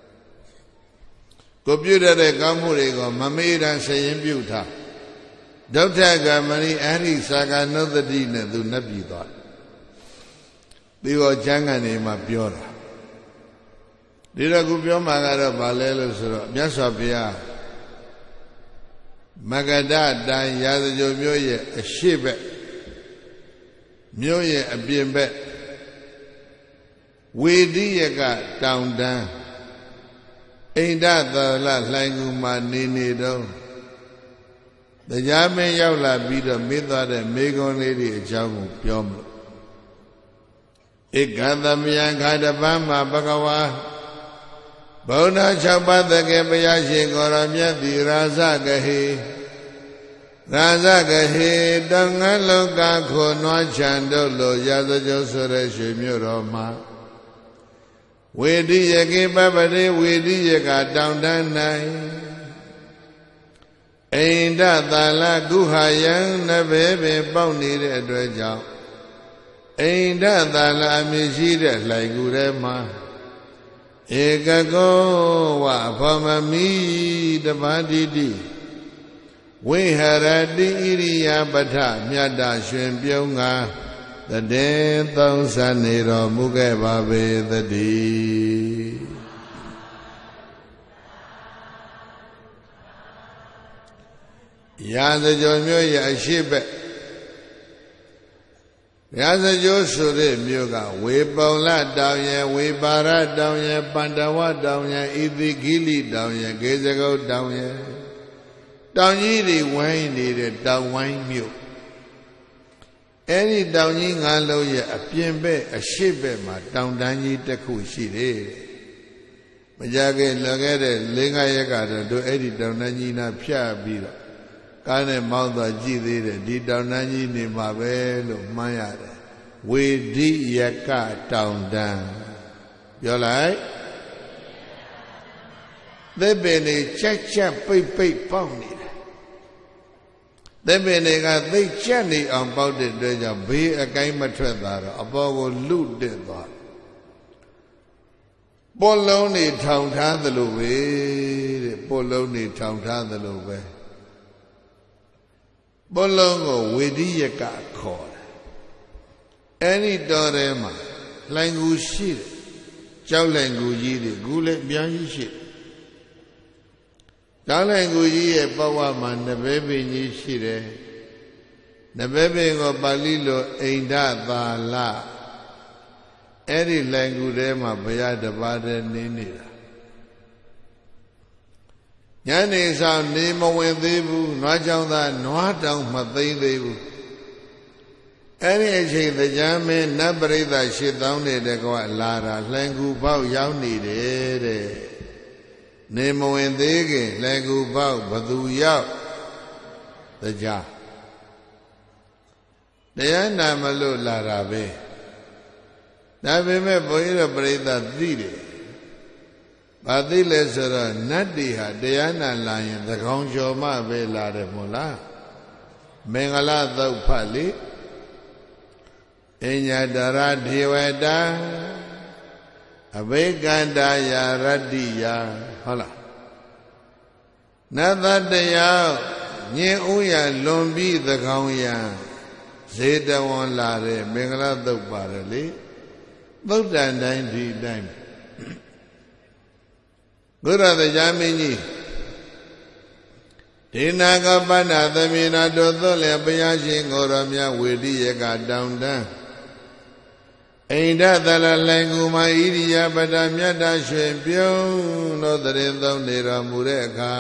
ကိုပြုတဲ့ကောင်းမှုတွေကိုမမေ့တမ်းဆရင်ပြုထားဒုဋ္ဌကမဏိအဲ့ဒီစာကနုဒ္ဒတိနဲ့သူနှပ်ပြီးသွားတယ်ဒီဟောကျမ်းဂန်တွေမှာပြောတာဒီတော့ခုပြောမှာကတော့ဗာလဲလို့ဆိုတော့မြတ်စွာဘုရားမဂဒတိုင်းရာဇဂိုမြို့ရဲ့အရှိဘက်မြို့ရဲ့အပြင်ဘက်ဝေဒိယကတောင်တန်းအိန္ဒသာလလှိုင်ကူမှာနေတော့တရားမင်းရောက်လာပြီးတော့မေးသွားတဲ့မေခွန်းလေးတွေအကြောင်းကိုပြောမလို့ဧကသမယံခါတပန်းမှာဘဂဝါဗုဒ္ဓ6ပါးတကယ်ဘုရားရှင်ကိုရောမြတ်သည်ရာဇဂဟေတောင်ငန်းလောကခိုနွားချံတို့လိုရာဇဂိုဆိုတဲ့ရွှေမြို့တော်မှာဝေဒိယကေပပတိဝေဒိယကတောင်တန်း၌အိန္ဒသာလကုဟာယံနဘေပင်ပေါက်နေတဲ့အတွက်ကြောင့်အိန္ဒသာလအမည်ရှိတဲ့လှိုင်ကူထဲမှာဧကကောဝဘောမမီတပါတိတိဝိဟရတိဣရိယာပထမြတ်တာရှင်ပြုံးကတည်သုံးဆနေတော်မူခဲ့ပါပေသတည်းရာဇဂိုမြို့ရဲ့အရှိဘက်ရာဇဂိုဆိုတဲ့မြို့ကဝေပုံလတောင်ရဲ့ဝေပါရတောင်ရဲ့ပန္တဝတောင်ရဲ့ဣတိဂိလိတောင်ရဲ့ဂေဇဂုတ်တောင်ရဲ့တောင်ကြီးတွေဝိုင်းနေတဲ့တောင်ဝိုင်းမြို့အဲ့ဒီတောင်ကြီး၅လုံးရဲ့အပြင်ဘက်အရှိဘက်မှာတောင်တန်းကြီးတစ်ခုရှိတယ်မကြခင်လွန်ခဲ့တဲ့4-5ရက်ကတော့တို့အဲ့ဒီတောင်တန်းကြီးနာဖြတ်ပြီးတော့ကားနဲ့မောင်းသွားကြည့်သေးတယ်ဒီတောင်တန်းကြီးနေမှာပဲလို့မှန်းရတယ်ဝေဒိယကတောင်တန်းပြောလိုက်သစ်ပင်တွေချက်ပိတ်ပေါက်နေတယ်သစ်ပင်တွေကသိကျက်နေအောင်ပေါက်တဲ့အတွက်ကြောင့်ဘေးအကိုင်းမထွက်သွားတော့အပေါ်ကိုလူတက်သွားပေါ်လုံးနေထောင်ထားသလိုပဲတဲ့ပေါ်လုံးနေထောင်ထားသလိုပဲပေါ်လုံးကိုဝေဒီယကခေါ်တယ်အဲ့ဒီတော်ထဲမှာလိုင်ကူရှိတယ်ကြောက်လိုင်ကူကြီးတွေကူလည်းအများကြီးရှိတယ်ကြောက်လိုင်ကူကြီးရဲ့ဘဝမှာနဘဲပင်ကြီးရှိတယ်နဘဲပင်ကိုပါဠိလိုအိန္ဒသာလအဲ့ဒီလိုင်ကူထဲမှာဘုရားတပါးတည်းနေနေတာညနေဆောင်နေမဝင်သေးဘူးနွားကြောင်သားနွားတောင်မသိသေးဘူးအဲ့ဒီအချိန်တရားမင်းနတ်ပရိသတ်8000နေတဲ့ကွာလာတာလိုင်ကူပေါက်ရောက်နေတယ်တဲ့နေမဝင်သေးခင်လိုင်ကူပေါက်ဘသူရောက်တရားတရားနာမလို့လာတာပဲဒါပေမဲ့ဘုန်းကြီးတို့ပရိသတ်သိတယ်ဘာသိလဲဆိုတော့နတ်တွေဟာတရားနာလာရင်သကောင်းကျော်မှပဲလာတယ်မို့လားမင်္ဂလာသုတ်ဖတ်လေအညတရဒေဝတာအဘိကန္တယာရတ္တိယဟုတ်လားနတ်သတ္တယောညင်ဥယလွန်ပြီးသကောင်းယံဇေတဝန်လာတဲ့မင်္ဂလာသုတ်ပါတယ်လေသုတ်တန်တိုင်းဒီတိုင်းဘုရားတရားမင်းကြီးဒေနာကပဏ္ဏသမေနာတို့သွတ်လည်းဘုရားရှင်ကိုယ်တော်မြတ်ဝေဒီယကတောင်တန်းအိန္ဒသလလိုင်ကူမဣရိယပဒမြတ်တာရွှင်ပြုံးတို့တရင်သုံးနေတော်မူတဲ့အခါ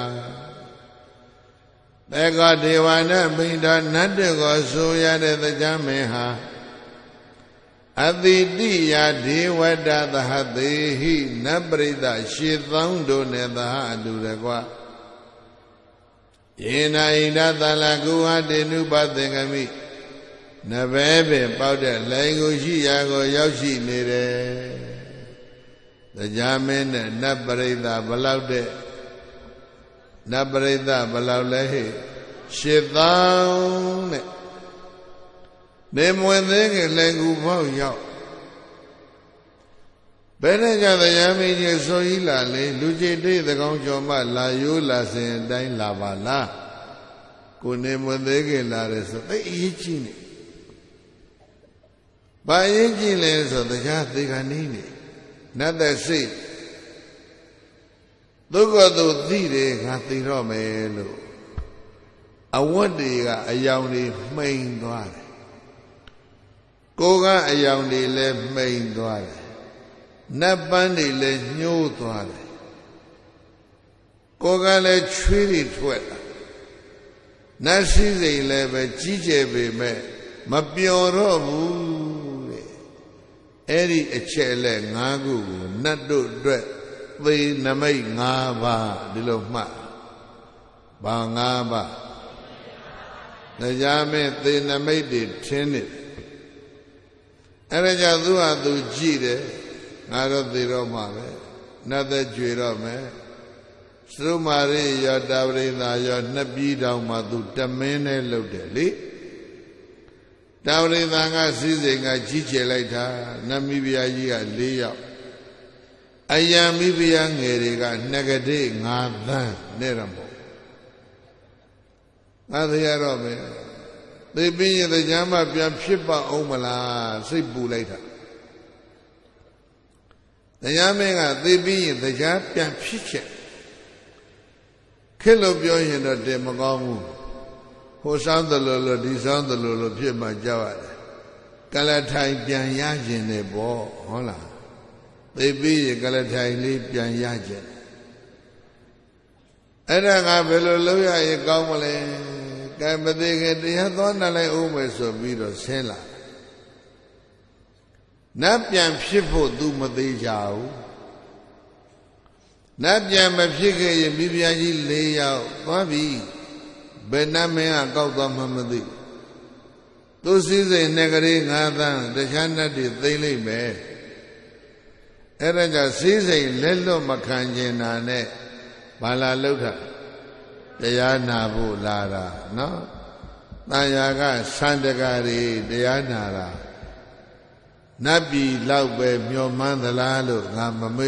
တေကဒေဝနာမိန်တော်နတ်တွေကိုဆိုရတဲ့တရားမင်းဟာအတိတိယဒေဝတသဟသေဟိနပရိသ8000တို့နဲ့သဟအတူတကွယေနာဣန္ဒသလကုဟတေနုပသင်္ကမိနဘဲပင်ပေါက်တဲ့လိုင်ကိုရှိရာကိုရောက်ရှိနေတယ်တရားမင်းနဲ့နတ်ပရိသဘလောက်တဲ့နတ်ပရိသဘလောက်လဲဟဲ့8000နဲ့နေမဝင်သေးခင်လိုင်ကူပေါက်ရောက်ဘယ်နဲ့ကြတရားမင်းကြီးဆိုကြီးလာလေလူကြီးတိတ်သကောင်းကျော်မှလာရိုးလာစဉ်အတိုင်းလာပါလားကိုနေမဝင်သေးခင်လာတယ်ဆိုသိအရေးကြီးနေဘာအရေးကြီးလဲဆိုတရားသေခဏီးနေနတ်သက်စိတ်ဒုက္ခသူသိတယ်ငါသိတော့မယ်လို့အဝတ်တွေကအယောင်တွေမှိန်သွားတယ်ကိုကအယောင်တွေလည်းမှိန်သွားတယ်နတ်ပန်းတွေလည်းညှိုးသွားတယ်ကိုကလည်းချွေးတွေထွက်လာနတ်စည်းစိမ်လည်းပဲကြီးကျယ်ပေမဲ့မပျော်တော့ဘူးတဲ့အဲ့ဒီအချက်လက်၅ခုကိုနတ်တို့အတွက်သေနမိတ်၅ပါးဒီလိုမှတ်ဘာ၅ပါးတရားမဲ့သေနမိတ်တွေထင်းနေတယ်အဲ့ဒါကြောင့်သူဟာသူကြည့်တယ်ငါတော့သေတော့မှာပဲနတ်သက်ကြွေတော့မယ်သုမာရိယောတာပရိသာယောနှစ်ပြည်တောင်မှသူတမင်းနဲ့လှုပ်တယ်လေတာပရိသာကစည်းစိမ်ကကြီးကျယ်လိုက်တာနတ်မိဖုရားကြီးက4ယောက်အယံမိဖုရားငယ်တွေကနှစ်ကတိ9သန်းနဲ့ရမို့ငါသေရတော့မယ်သေပြီးရင်တရားမှပြန်ဖြစ်ပါအောင်မလားစိတ်ပူလိုက်တာတရားမင်းကသေပြီးရင်တရားပြန်ဖြစ်ချက်ခက်လို့ပြောရင်တော့တင်မကောင်းဘူးဟိုဆောင်းသလိုလိုဒီဆောင်းသလိုလိုဖြစ်မှကြောက်ရတယ်ကလထိုင်ပြန်ရခြင်းနဲ့ပေါ့ဟုတ်လားသေပြီးရင်ကလထိုင်လေးပြန်ရခြင်းအဲ့ဒါကဘယ်လိုလုပ်ရရင်ကောင်းမလဲကဲမသေးခင်တရားသောနာလိုက်ဦးမယ်ဆိုပြီးတော့ဆင်းလာနတ်ပြန်ဖြစ်ဖို့ तू မသေးကြဘူးနတ်ပြန်မဖြစ်ခဲ့ရင်မိဖုရားကြီး4ယောက်သွားပြီဘယ်နတ်မင်းကကောက်သွားမှမသိသူစည်းစိမ်နဲ့ကလေး9သန်းတခြားနတ်တွေသိမ့်လိုက်မယ်အဲ့ဒါကြောင့်စည်းစိမ်လက်လွတ်မခံကျင်တာနဲ့ဘာလာလောက်တာတရားနာဖို့လာတာနော်တန်ရာကစန္ဒကာတွေတရားနာတာနတ်ပြည်လောက်ပဲမျောမှန်းသလားလို့ငါမမေ့ဘူး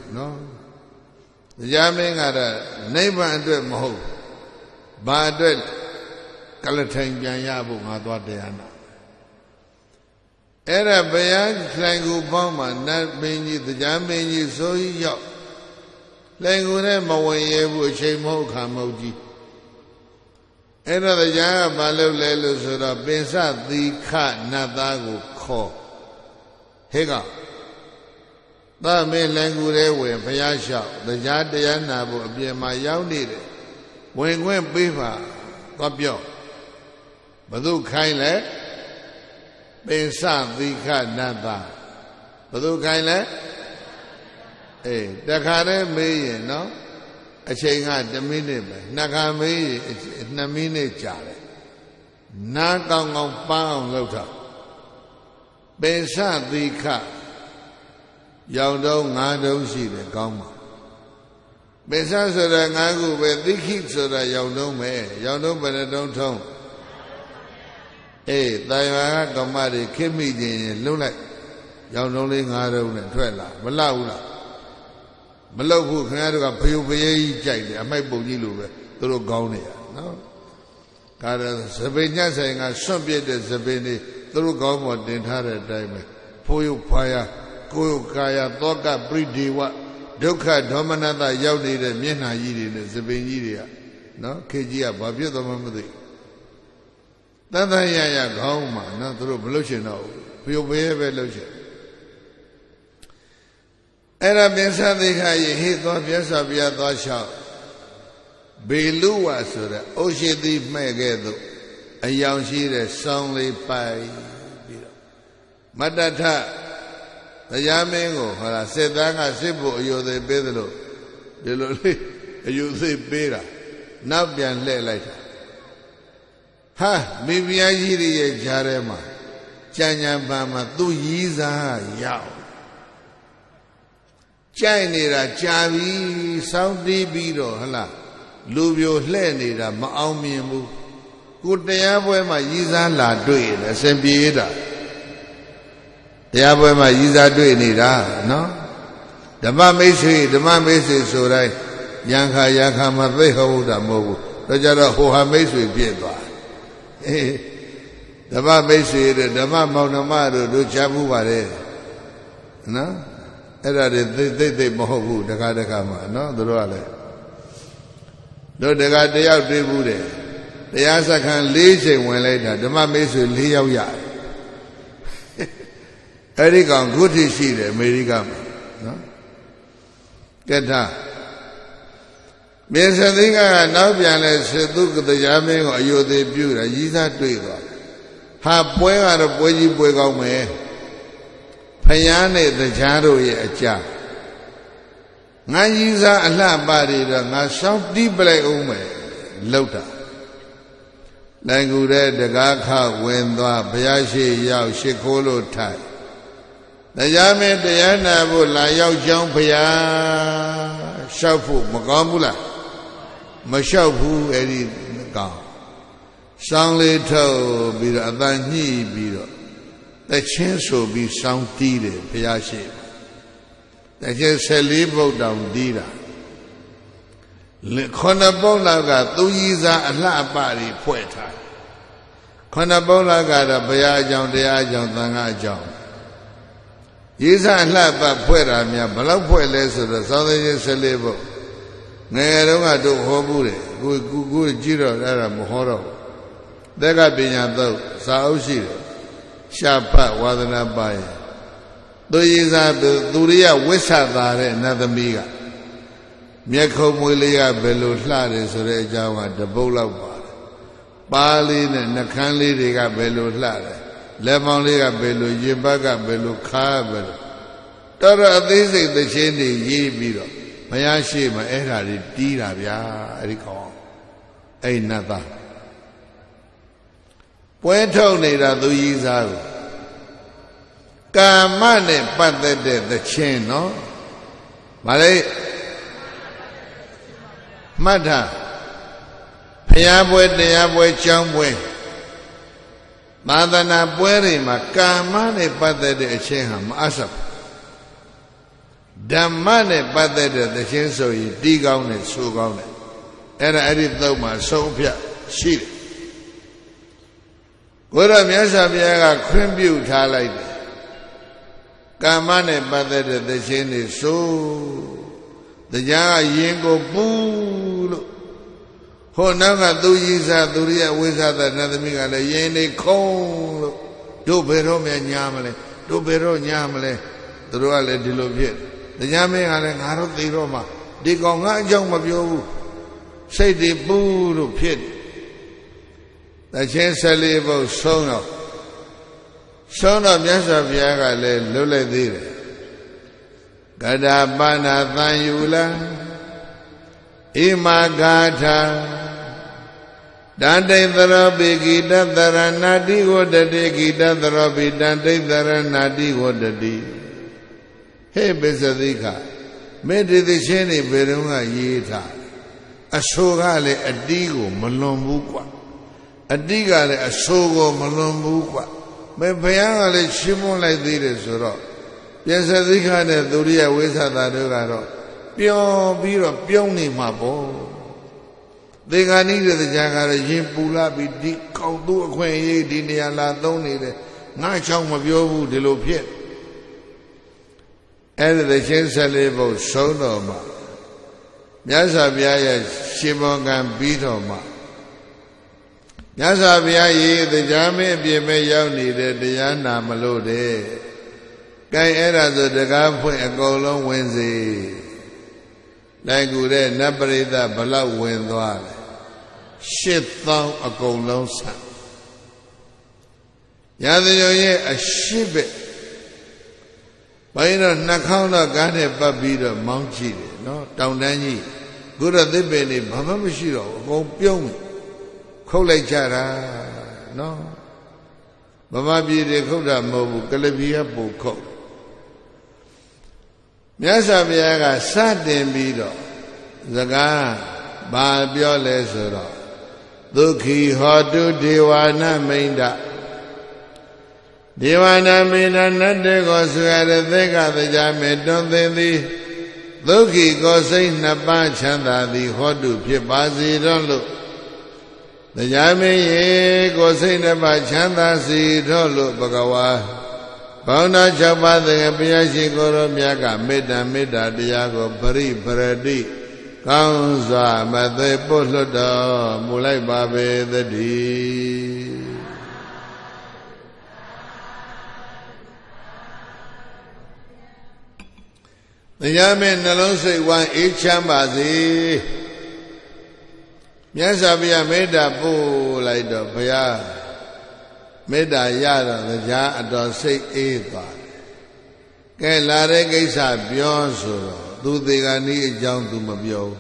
နော်တရားမင်းကတော့နိဗ္ဗာန်အတွက်မဟုတ်ဘာအတွက်ကလထိုင်ပြန်ရဖို့ငါသွားတရားနာအဲ့ဒါဘုရားလှိုင်ကူပေါင်းမှာနတ်မင်းကြီးတရားမင်းကြီးဆိုကြီးရောက်လှိုင်ကူနဲ့မဝင်ရဘူးအချိန်မဟုတ်ခါမဟုတ်ကြီးအဲ့တော့တရားကဘာလုပ်လဲလို့ဆိုတော့ပင်စသီခနတ်သားကိုခေါ်ဟဲ့ကသမင်းလှိုင်ကူတဲ့ဝင်ဘုရားလျှောက်တရားတရားနာဖို့အပြင်မှာရောက်နေတယ်ဝင်ခွင့်ပေးပါသွားပြောဘု து ခိုင်းလဲပင်စသီခနတ်သားဘု து ခိုင်းလဲအေးတခါတည်းမေးရင်နော်အချိန်က1မိနစ်ပဲနှစ်ခါမေးရင်2မိနစ်ကြာတယ်နားကောင်းကောင်းပန်းအောင်လုပ်ထားပင်စသီခရောင်တုံး5တုံးရှိတယ်ကောင်းပါပင်စဆိုတာ5ခုပဲသီခိဆိုတာရောင်တုံးပဲရောင်တုံးဘယ်နှတုံးထုံးအေးတာယာကကမ္မတွေခိမိခြင်းလှုပ်လိုက်ရောင်တုံးလေး5တုံးနဲ့ထွက်လာမလောက်ဘူးလားမလောက်ဘူးခင်ဗျားတို့ကဖယုတ်ဖယဲကြီးကြိုက်တယ်အမိုက်ပုံကြီးလိုပဲသူတို့ကောင်းနေရနော်ဒါတော့သပင်ညတ်ဆိုင်ကဆွန့်ပြစ်တဲ့သပင်တွေသူတို့ကောင်းပေါ်တင်ထားတဲ့အတိုင်းပဲဖိုးယုတ်ဖာယာကိုယ်ယုတ်ကာယသောကပရိဒေဝဒုက္ခဒေါမနတရောက်နေတဲ့မျက်နှာကြီးတွေနဲ့သပင်ကြီးတွေကနော်ခေကြီးကဘာဖြစ်သွားမှမသိတန်တန်ရရခေါင်းမှာနော်သူတို့မလုပ်ချင်တော့ဘူးဖယုတ်ဖယဲပဲလုပ်ချင်အဲ့ဒါပင်စသီခရေဟိသောမြတ်စွာဘုရားသွားလျှောက်ဘေလူဝဆိုတဲ့အုတ်ရှိသည်မဲ့ခဲ့သို့အယောင်ရှိတဲ့ဆောင်းလေးပိုက်ပြီးတော့မတ္တထတရားမင်းကိုဟောလားစစ်သားကစစ်ဖို့အယုသိပေးသလိုဒီလိုလေးအယုသိပေးတာနောက်ပြန်လှည့်လိုက်တာဟာမိဖုရားကြီးရဲ့ဂျားထဲမှာကြံကြံပန်းမှာသူ့ရည်စားရောက်ကြိုက်နေတာကြာပြီစောင်းတီးပြီးတော့ဟလားလူပြိုလှဲ့နေတာမအောင်မြင်ဘူးကိုတရားပွဲမှာရည်စားလာတွေ့တယ်အစဉ်ပြေးတာတရားပွဲမှာရည်စားတွေ့နေတာနော်ဓမ္မမိတ်ဆွေဆိုတိုင်းယံခါယံခါမှာသိဟုတ်တာမဟုတ်ဘူးတော့ကြတော့ဟိုဟာမိတ်ဆွေဖြစ်သွားအေးဓမ္မမိတ်ဆွေတို့ဓမ္မမောင်နှမတို့ချမ်းမှုပါတယ်နော်အဲ့ဒါတွေသိမဟုတ်ဘူးတခါမှနော်သူတို့ကလည်းတို့တခါတယောက်တွေ့ဘူးတယ်တရားစခန်း4ချိန်ဝင်လိုက်တာဓမ္မမိတ်ဆွေ4ယောက်ရတယ်အဲ့ဒီကောင်ခုထိရှိတယ်အမေရိကမှာနော်ကဲဒါမြေစသိကနောက်ပြန်လဲစေသူကတရားမင်းကိုအယုသေးပြုတာရည်စားတွေ့သွားဟာပွဲကတော့ပွဲကြီးပွဲကောင်းမယ်ဖယားနဲ့တရားတို့ရဲ့အကြငါကြီးစားအလှပတွေတော့ငါရှောင်းတီးပလိုက်အောင်မယ်လောက်တာနိုင်ကူတဲ့တကားခဝင်သွားဘုရားရှိရောက်ရှိခိုးလို့ထိုင်တရားမင်းတရားနာဖို့လာရောက်ကြောင်းဘုရားရှောက်ဖို့မကောင်းဘူးလားမရှောက်ဘူးအဲ့ဒီကောင်စောင်းလေးထုတ်ပြီးတော့အတန်ညှိပြီးတော့တချင်းဆိုပြီးစောင်းတီးတယ်ဘုရားရှိတချင်း14ပုဒ်တောင်တီးတာ9ပုဒ်လောက်ကသူကြီးစားအလှအပတွေဖွဲ့ထား9ပုဒ်လောက်ကတော့ဘုရားအကြောင်းတရားအကြောင်းသံဃာအကြောင်းရေးစားအလှအပဖွဲ့တာများဘလောက်ဖွဲ့လဲဆိုတော့စောင်းသိချင်း14ပုဒ်ငယ်တုန်းကတို့ဟောဘူးတယ်ကိုကြည့်တော့အဲ့ဒါမဟောတော့သက်ကပညာသုတ်စာအုပ်ရှိတယ်ရှားဖတ်ဝါဒနာပါရင်သူရေးစားသူရိယဝိသသာတဲ့နတ်သမီးကမျက်ခုံးမွေးလေးကဘယ်လိုလှတယ်ဆိုတဲ့အကြောင်းကတပုတ်လောက်ပါတယ်ပါးလေးနဲ့နှကန်းလေးတွေကဘယ်လိုလှတယ်လက်မောင်းလေးကဘယ်လိုရင်ဘတ်ကဘယ်လိုခါဘယ်လိုတော်တော်အသေးစိတ်သချင်းတွေရေးပြီးတော့ဘုရားရှိမှအဲ့ဓာတွေတီးတာဗျာအဲ့ဒီကောင်အဲ့နတ်သားပွဲထုတ်နေတာသူကြီးစားကိုကာမနဲ့ပတ်သက်တဲ့သချင်းနော်မလေးမှတ်ထားဘုရားပွဲတရားပွဲကျောင်းပွဲသာသနာပွဲတွေမှာကာမနဲ့ပတ်သက်တဲ့အချင်းဟာမအပ်စပ်ဘ Dhammane padded the chinso dig on it, so on it. And I did though my soapia sheet. What a Miasabiaga crimbu talite. Kamane padded the chin is so. The Yaga Yengo Boo. Honaga do Yisa Duria wizard another Miga, the Yene Kong. Do Beromia Yamale, do Bero Yamale, the Royal Diloviet. The Yame and Haro de Roma, de Gonga Jong of you say the boo pit. The chancellor level son of Yasaviaga Lule Dire Gadabana Thayula Imagata Dante Tharabi Gita Dharanadi Wadadi Gita Tharabi Dante Dharanadi Wadadi. Hey, Bezadika, made the Sheni Berunga Yeta, a Sogale, a Digo, Malombuqua, a Digale, a Sogo, Malombuqua, Mayangale, Shimon like this, or Yazadika, and Duria Wizard, Pion, Biro, Pioni, Mabo. They got neither the Jagara, Jim Pula, be deep, called do a quay, Dinia La Doni, not chong of your de Lopiet. And the chancellor level Sonoma Yasabiaya Shimon and Bitoma Yasabiaye, the Jame Bime Yoni, the Yana Malode Guy era the Gafu and Golon Wednesday Langure Nabrida Bala Wendwale Shit thong a Golon San Yadayoye a shibit. By no Nakana Gane Babida Mounchi, no, down Nani, good at the belly, Baba Mishiro, go Pyong, Kole Jara, no, Baba be the Koda Mobu, Galabia Boko Miasabiaga sat in Bido, Zaga, Babio Lesero, Duki Hodu Diwana Mainda. Divana Mina Nande goes at a thing of the Jame, don't they? Loki goes in the Bachanda, the Hodu, Pibazi, don't look. The Jame goes in the Bachanda, see, don't look, Bagawa. Bona Chapa, the Piashi Goro Miaka, Mida, Diago, Pari, Paradi, Kaunza, Mate Posloda, Mulai Babe, the D. The Yaman alone say one each chambazi. Yasabia made a bull like the Paya made a yada, the Ja don't say either. Can Lare Gaisa beyond so, do they need a jump to Mabio?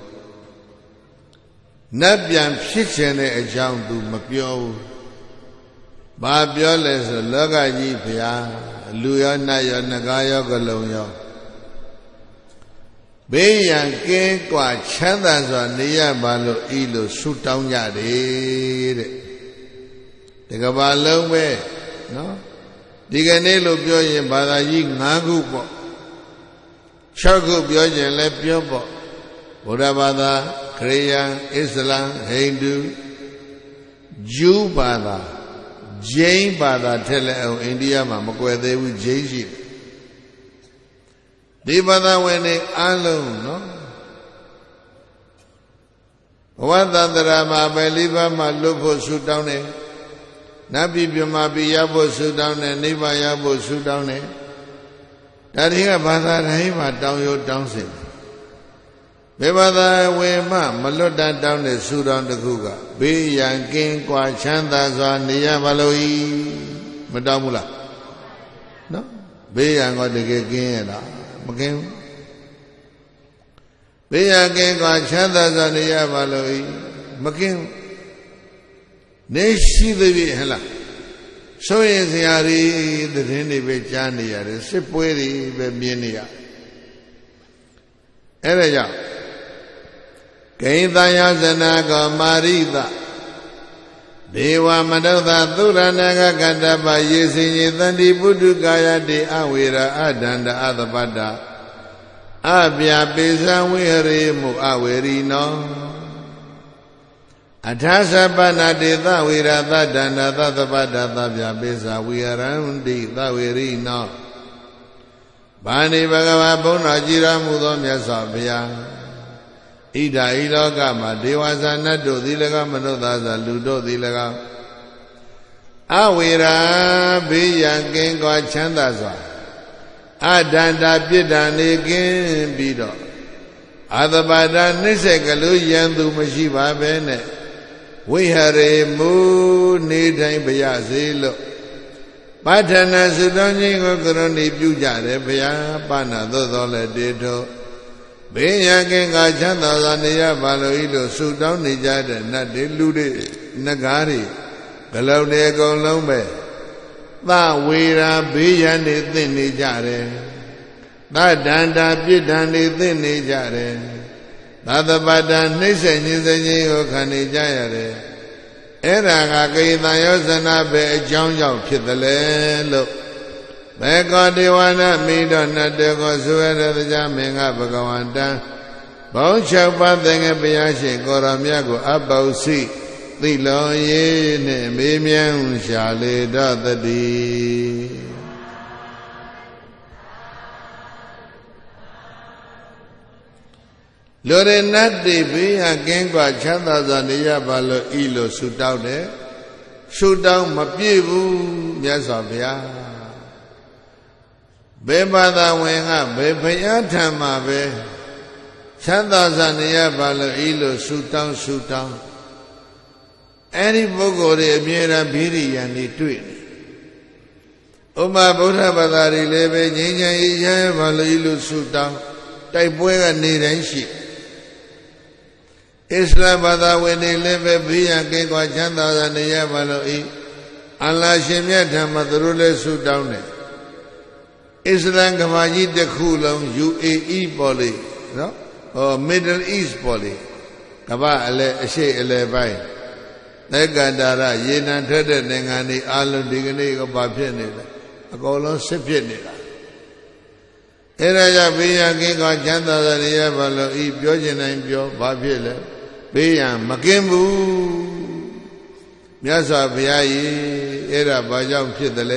Nabian Kitchen a jump to Mabio. Babioles, Loga Yipia, Luyana Nagaya Galoyo. Bayan King Qua Chandas on Nia Balo Ilo Sutown Yadi. The Gabalo way, no? Diganelo Bioyan Badayi Nagupo Chago Bioyan Lepiopo Budabada, Korean, Islam, Hindu, Jew Bada, Jain Bada, Tele India, Mamakwe, they will Jay. Dibada when they alone, no? One that Rama Beliva Malupo shoot down it. Nabi Bimabi Yabo shoot down it, Niba Yabo shoot down it. That here Bada Hima down your downside. Bebada Wema, Maluda down the shoot down the Kuga. Be young king Qua Chandas on Nia Maloi Madamula. No? Be young on the king. Okay. Be again, God, Chandas on the Yabaloi, Makim. They see the Hela. So is the Ari, the Hindi Vichania, the Sipweri, the Minia. Ereja Kaitaya Zanaga Marida Dewa Madava Duranaga Kadaba Yesi Thandi Budu Gaya de Awira Adanda Adabada Abhya pesa vihare mu averi no Athasapana de thavirata dana tathapada thabhya pesa viharandi thaveri no Bani bhagava bhuna jira mudho myasa bhya Ida iloka ma devasa natto thilaga manodasa ludo thilaga Avira bhiya kinkwa chandaswa Adanda pidani kin bido Adhabada nisekalu yandu mashiva bene Vihare mu nidai bhya silo Padana sudhanyi ko karani pyujare bhya Pana dhodole dito Bhiya kinka chandasa niya balo ilo sudhan nijade nati lude nagari Galau de akong long be Tha vira bhiya ni thin ni jare Tha danda pidan ni thin ni jare Tathapada nise nyise nyi ko khan ni jayare Era ka kaitha yosana be ajaung jaung phit thale lo Beko dewana mido natte ko suwere thaja menga bhagavantan Bhaung chokpa thenge bhiya shin kora mya ko abhausi Thi lo ye ne me myang sha le da tati Lore natti bhiya kinkwa chandasa niya balo ilo sutau de Sutau ma pye bu myasa bhya Be bada wenga be bhya thamma be Chandasa niya balo ilo sutau Any puggol de amyera bhiri yaniတွေ့နေဥမာဗုဒ္ဓဘာသာတွေလည်းပဲငြိမ်းချမ်းရေးရပါလို့လို့ဆုတောင်းတိုက်ပွဲကနေတိုင်းရှိအစ္စလာမ်ဘာသာဝင်တွေလည်းပဲဘေးရန်ကင်းကွာချမ်းသာစွာနေရပါလို့အလ္လာဟ်ရှင်မြတ်ထံမှာသူတို့လည်းဆုတောင်းတယ်အစ္စလာမ်ကမ္ဘာကြီးတစ်ခုလုံး UAE ပေါ်လေနော်Middle East ပေါ်လေကမ္ဘာအရှေ့အလယ်ပိုင်းNai Gandhara yenan thede nengani alun digani ko ba phit ne la akolon sit phit ne la Era ja bhiya kinka chandasa niya ba lo I pyo chin nain pyo ba phit le bhiya ma kin bu Myasa bhya yi era ba jaung phit thale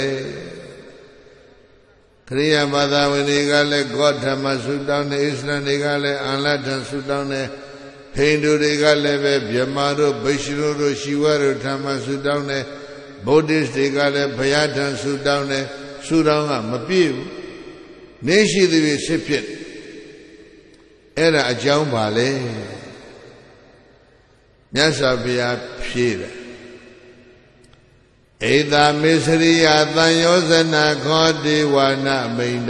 Kriya Bhatha winတွေကလည်း God ထံမှာဆုတောင်းတယ် Islam တွေကလည်း Allah ထံဆုတောင်းတယ်Hinduတွေကလည်းပဲဗြဟ္မာတို့ဗိရှ္ဏုတို့ရှိဝတို့ထံမှာဆုတောင်းတယ် Buddhist တွေကလည်းဘုရားထံဆုတောင်းတယ်ဆုတောင်းကမပြည့်ဘူးနေရှိသည်ဖြစ်ဖြစ်အဲ့ဒါအကြောင်းပါလေမြတ်စွာဘုရားဖြေတယ်ဧသာမေစရိယသံယောဇနာခောဒေဝနာမိန္ဒ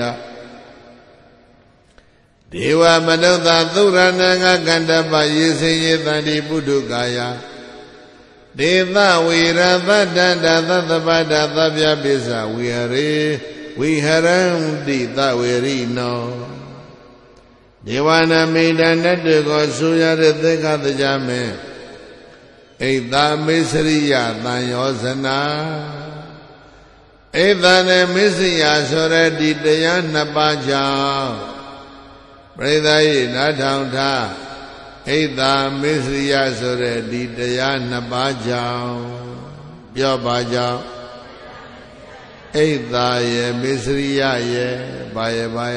ဒေဝမနုဿသုရဏငါကန္တပယေစေယတန္တိပုထုကာယဒေသဝေရသတ္တတသတ္တပတ္တသဗ္ဗပိစ္ဆဝိဟရေဝိဟရံတိသဝေရိနောဒေဝနာမိန္ဒနတ္တကိုဆိုရတဲ့သက္ကတကြမေဣသာမေစရိယသံယောဇနာဣသာနဲ့မေစရိယဆိုတဲ့ဒီတရားနှစ်ပါးကြောင့်ပရိသတ်၏နားထောင်ထားဣသာမေစရိယဆိုတဲ့ဒီတရားနှစ်ပါးကြောင့်ပြောပါကြောင့်ဣသာရဲ့မေစရိယရဲ့ဘာရဲ့ဣ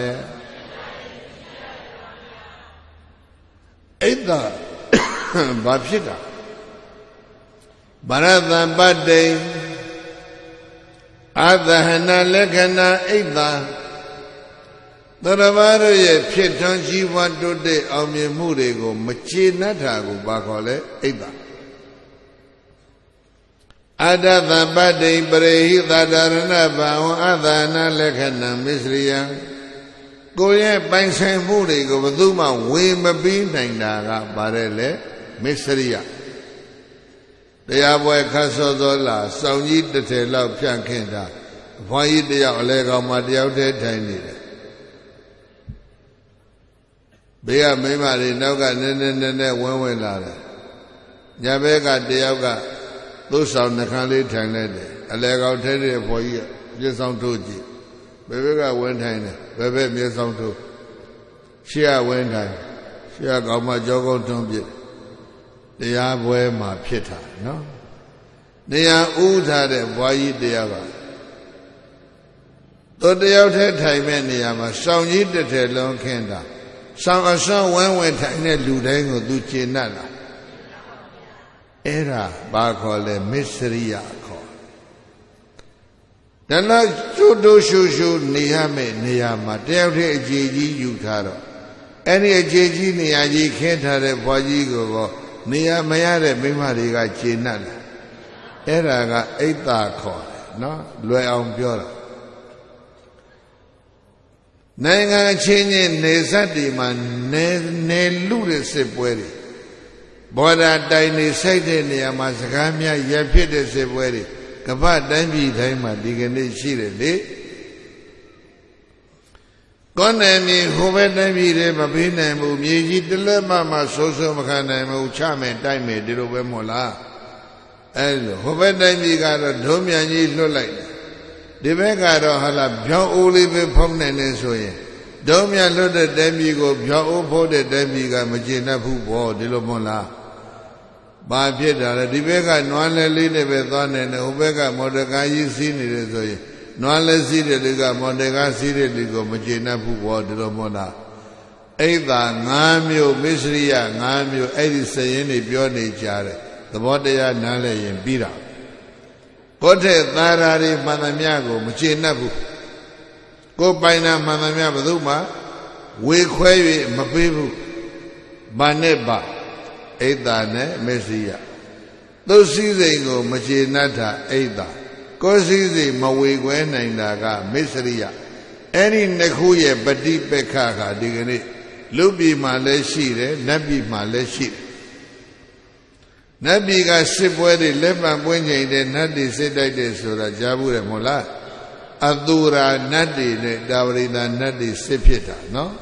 သာဘာဖြစ်တာဗရသံပတ္တိအသဟနာလက္ခဏာဣသာသရမတို့ရဲ့ဖြစ်ထွန်းကြီးပွားတိုးတက်အောင်မြင်မှုတွေကိုမကျေနပ်တာကိုဘာခေါ်လဲဣသာအတ္တသံပတ္တိပရိဟိသတရဏဘာဝအသဟနာလက္ခဏာမစ္စရိယကိုယ့်ရဲ့ပိုင်ဆိုင်မှုတွေကိုဘယ်သူမှဝေမပြီးနိုင်တာကဘာလဲလဲမစ္စရိယတရားပွဲခတ်စောစောလာစောင်းကြီးတစ်ထည်လောက်ဖြန့်ခင်းတာအဖွားကြီးတယောက်အလဲကောင်မှတယောက်တည်းထိုင်နေတယ်ဘေးကမိန်းမတွေနောက်ကနည်းနည်းဝင်လာတယ်ညာဘက်ကတယောက်ကသူ့ဆောင်နှခမ်းလေးထိုင်လိုက်တယ်အလဲကောင်ထဲတဲ့အဖွားကြီးကမျက်စောင်းထိုးကြည့်ဘယ်ဘက်ကဝင်ထိုင်တယ်ဘယ်ဘက်မျက်စောင်းထိုးရှေ့ဝင်းထိုင်ရှေ့ကောင်မကြောကုန်းတွန်းပြတရားပွဲမှာဖြစ်တာနော်တရားဥထားတဲ့ဘွားကြီးတရားပါသူတယောက်တည်းထိုင်မဲ့နေရာမှာစောင်းကြီးတစ်ထည်လုံးခင်းတာစောင်းအစောဝန်းဝင်ထိုင်တဲ့လူတိုင်းကိုသူကျေနပ်လာအဲ့ဒါဘာခေါ်လဲမစ္စရိယခေါ်ဒါနဲ့ကျိုးတိုးရှူရှူနေရမယ့်နေရာမှာတယောက်တည်းအကျေကြီးယူထားတော့အဲ့ဒီအကျေကြီးနေရာကြီးခင်းထားတဲ့ဘွားကြီးကိုနေရာမရတဲ့မိမတွေကကျေနပ်လာအဲ့ဒါကအိတ်သာခေါ်တယ်နော်လွယ်အောင်ပြောတာနိုင်ငံချင်းချင်းနေဆက်တွေမှာနေလူတဲ့စစ်ပွဲတွေဘောဓာတိုင်နေစိုက်တဲ့နေရာမှာစကားများရဖြစ်တဲ့စစ်ပွဲတွေကမ္ဘာတိုင်းပြည်တိုင်းမှာဒီကနေ့ရှိတယ်လေကောနယ်မြေဟိုဘက်တိုင်းပြည်တွေမပေးနိုင်ဘူးမြေကြီးတလက်မှစိုးစိုးမခံနိုင်ဘူးချမယ်တိုက်မယ်ဒီလိုပဲမို့လားအဲ့လိုဟိုဘက်တိုင်းပြည်ကတော့ဒုံးမြန်ကြီးလွတ်လိုက်တယ်ဒီဘက်ကတော့ဟာလာဖြောင်းအိုးလေးပဲဖုံးနေနေဆိုရင်ဒုံးမြန်လွတ်တဲ့တိုင်းပြည်ကိုဖြောင်းအိုးဖို့တဲ့တိုင်းပြည်ကမကျေနပ်ဘူးပေါ့ဒီလိုမို့လားဘာဖြစ်တာလဲဒီဘက်ကနွားလဲလေးနဲ့ပဲသွားနေတယ်ဟိုဘက်ကမော်တော်ကားကြီးစီးနေတယ်ဆိုရင်နွားလဲစီးတဲ့လူကမော်တော်ကားစီးတဲ့လူကိုမကျေနပ်ဘူးပေါ့ဒီလိုမို့လားအိတ်သာ၅မျိုးမစ္စရိယ၅မျိုးအဲ့ဒီစရင်တွေပြောနေကြတယ်သဘောတရားနားလည်ရင်ပြီးတာကိုယ့်ထက်သာရာတွေမှန်သမျှကိုမကျေနပ်ဘူးကိုယ်ပိုင်တာမှန်သမျှဘယ်သူမှဝေခွဲ၍မပေးဘူးဘာနဲ့ပါအိတ်သာနဲ့မစ္စရိယသူစည်းစိမ်ကိုမကျေနပ်တာအိတ်သာကိုယ်စည်းစိမ်မဝေခွဲနိုင်တာကမစ္စရိယအဲ့ဒီနှစ်ခုရဲ့ပฏิပက္ခကဒီကနေ့လူပြည်မှာလည်းရှိတယ်နတ်ပြည်မှာလည်းရှိတယ်နတ်ပြည်ကစစ်ပွဲတွေလက်ပံပွင့်ချိန်တဲ့နတ်တွေစစ်တိုက်တယ်ဆိုတာကြားဘူးတယ်မဟုတ်လားအသူရာနတ်တွေနဲ့တာဝရိတာနတ်တွေစစ်ဖြစ်တာနော်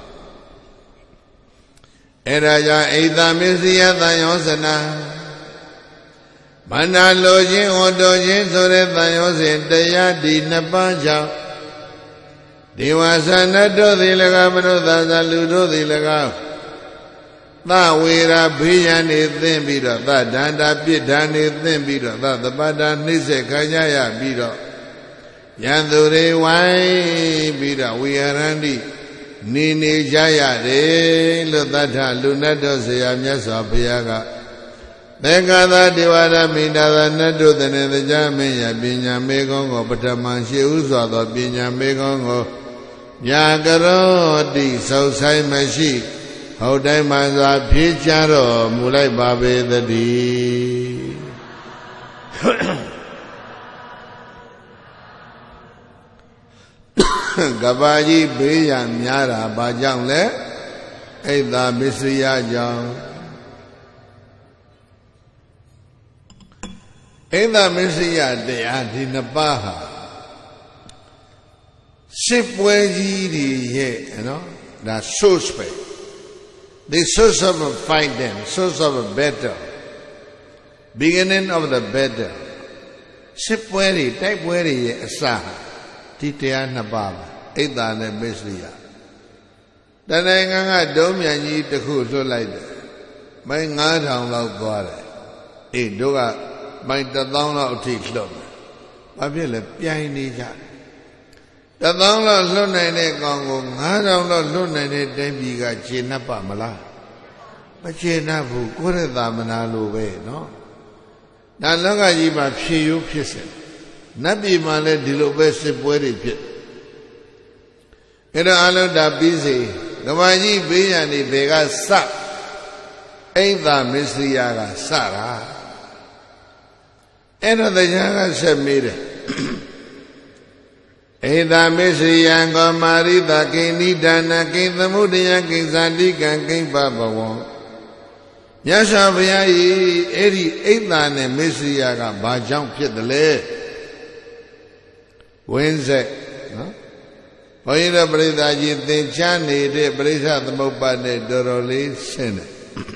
အဲ့ဒါကြောင့်အိတ်သာမစ္စရိယသံယောဇနာမန္တလိုခြင်းဝတ္တခြင်းဆိုတဲ့သံယောဇဉ်တရားဒီနှစ်ပါးကြောင့်ဒေဝဆန္ဒတို့သည်၎င်းမနုဿာသလူတို့သည်၎င်းသဝေရာဘေးရန်နေသင်ပြီးတော့သဒန္တာပြစ်ဒဏ်နေသင်ပြီးတော့သပတ္တာနှိစ္စခံကြရပြီးတော့ယံသူတွေဝိုင်းပြီးတော့ဝိဟရန္တိနေကြရတယ်လို့သတ္ထလူနတ်တို့ဆရာမြတ်စွာဘုရားကသင်္ကာသဒေဝရမိန္ဒာနတ်တို့တနေတရားမင်းရပညာမေကောင်းကိုပထမရှိဥစွာသောပညာမေကောင်းကိုညာကရောတိဆောက်ဆိုင်မရှိဟုတ်တိုင်းမှစွာဖြေချတော်မူလိုက်ပါပေသတည်းကဘာကြီးဘေးရန်များတာဘာကြောင့်လဲအိတ်သာမစ္စရိယကြောင့်အိတ်သာမစ္စရိယတရားဒီနှစ်ပါးဟာစစ်ပွဲကြီးတွေရဲ့နော်ဒါ source ပဲ the source of a fight them source of a battle beginning of the battle စစ်ပွဲတွေတိုက်ပွဲတွေရဲ့အစဒီတရားနှစ်ပါးပါအိတ်သာနဲ့မစ္စရိယတနိုင်ငံကဒုံးမြန်ကြီးတစ်ခုလွတ်လိုက်တယ်မိုင်း9000လောက်သွားတယ်အေးတို့ကမိုင်း1000လောက်အထိလွတ်တယ်ဘာဖြစ်လဲပြိုင်နေကြ1000လောက်လွတ်နိုင်တဲ့ကောင်ကို9000လောက်လွတ်နိုင်တဲ့တိုင်းပြည်ကခြေနှပ်ပါမလားမခြေနှပ်ဘူးကိုရသမနာလိုပဲနော်ဒါလောကကြီးမှာဖြည့်ရိုးဖြစ်စေနတ်ပြည်မှာလည်းဒီလိုပဲစစ်ပွဲတွေဖြစ်အဲ့တော့အလုံးဒါပြီးစေကဘာကြီးဘေးရန်နေဘယ်ကစအိတ်သာမစ္စရိယကစတာအဲ့တော့တရားကဆက်မေးတယ်အိတ်သာမစ္စရိယံကောမာရိတကိဏိဒါနကိသမုဒယကိဇာတိကံကိပဘဝံမြတ်စွာဘုရားဤအဲ့ဒီအိတ်သာနဲ့မစ္စရိယကဘာကြောင့်ဖြစ်တယ်လဲဝင်းဆက်နော်ဘုန်းကြီးတို့ပြိဿာကြီးသင်္ချာနေတဲ့ပရိစ္ဆသမုပ္ပါဒ်နဲ့တော်တော်လေးရှင်းတယ်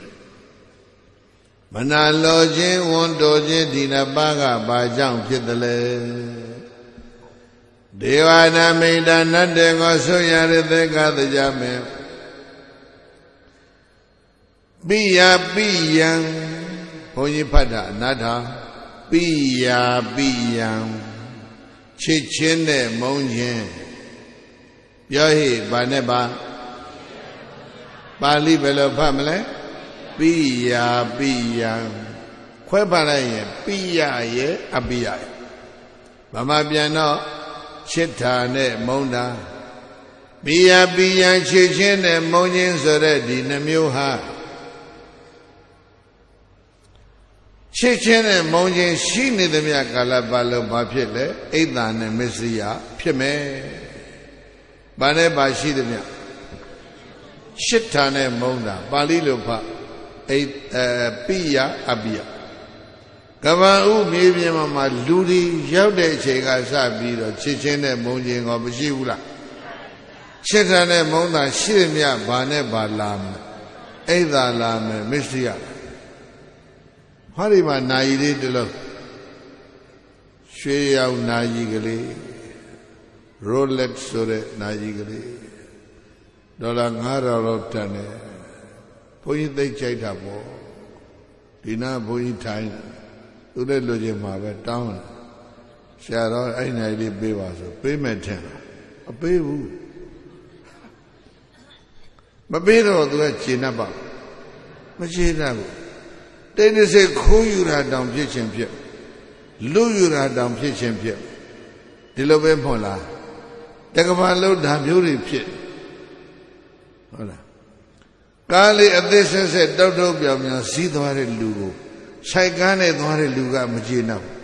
မနာလောခြင်းဝန်တော်ခြင်းဒီနှစ်ပါးကဘာကြောင့်ဖြစ်တယ်လဲဒေဝနာမိန္ဒနတ်တေကိုဆွရတဲ့သက္ကသကြမေပိယံဘုန်းကြီးဖတ်တာအနာထာပိယံချစ်ချင်းနဲ့မုန်းခြင်းပြောဟိဘာနဲ့ပါပါဠိဘယ်လိုဖတ်မလဲပိယံခွဲဖတ်လိုက်ရင်ပိယရဲ့အပိယရဲ့ဗမာပြန်တော့ချစ်တာနဲ့မုန်းတာပိယံချစ်ချင်းနဲ့မုန်းခြင်းဆိုတဲ့ဒီနှမျိုးဟာချစ်ချင်းနဲ့မုန်းခြင်းရှိနေသမျှကာလပတ်လုံးဘာဖြစ်လဲအိဒါနဲ့မစ္စရိယဖြစ်မယ်။ဘာနဲ့ပါရှိသမျှရှစ်ထာနဲ့မုန်းတာပါဠိလိုဖတ်ပိယအပိယကဗံဥမြေပြင်မှာလူတွေရောက်တဲ့အချိန်ကစပြီးတော့ချစ်ချင်းနဲ့မုန်းခြင်းကမရှိဘူးလားရှစ်ထာနဲ့မုန်းတာရှိသမျှဘာနဲ့ပါလာမယ်အိဒါလာမယ်မစ္စရိယဟောဒီမှာနာယီလေးတလုံးရွှေရောင်နာယီကလေး Rolex ဆိုတဲ့နာယီကလေးဒေါ်လာ9000လောက်တန်တယ်ဘုန်းကြီးသိကြိုက်တာပေါ့ဒီနာဘုန်းကြီးထိုင်သူလည်းလူချင်းမှာပဲတောင်းတယ်ဆရာတော်အဲ့နာယီလေးပေးပါဆိုပေးမယ်ထင်အပေးဘူးမပေးတော့သူကခြေနှပ်ပါမခြေနှပ်ဘူးတိတ်တဆိတ်ခိုးယူတာတောင်ဖြစ်ခြင်းဖြစ်လူယူတာတောင်ဖြစ်ခြင်းဖြစ်ဒီလိုပဲမဟုတ်လားတက္ကမလုံးဓာမျိုးတွေဖြစ်ဟုတ်လားကားလေးအသေးဆက်တောက်တော့ပြောင်ပြောင်စီးသွားတဲ့လူကိုဆိုင်ကားနဲ့သွားတဲ့လူကမကျေနပ်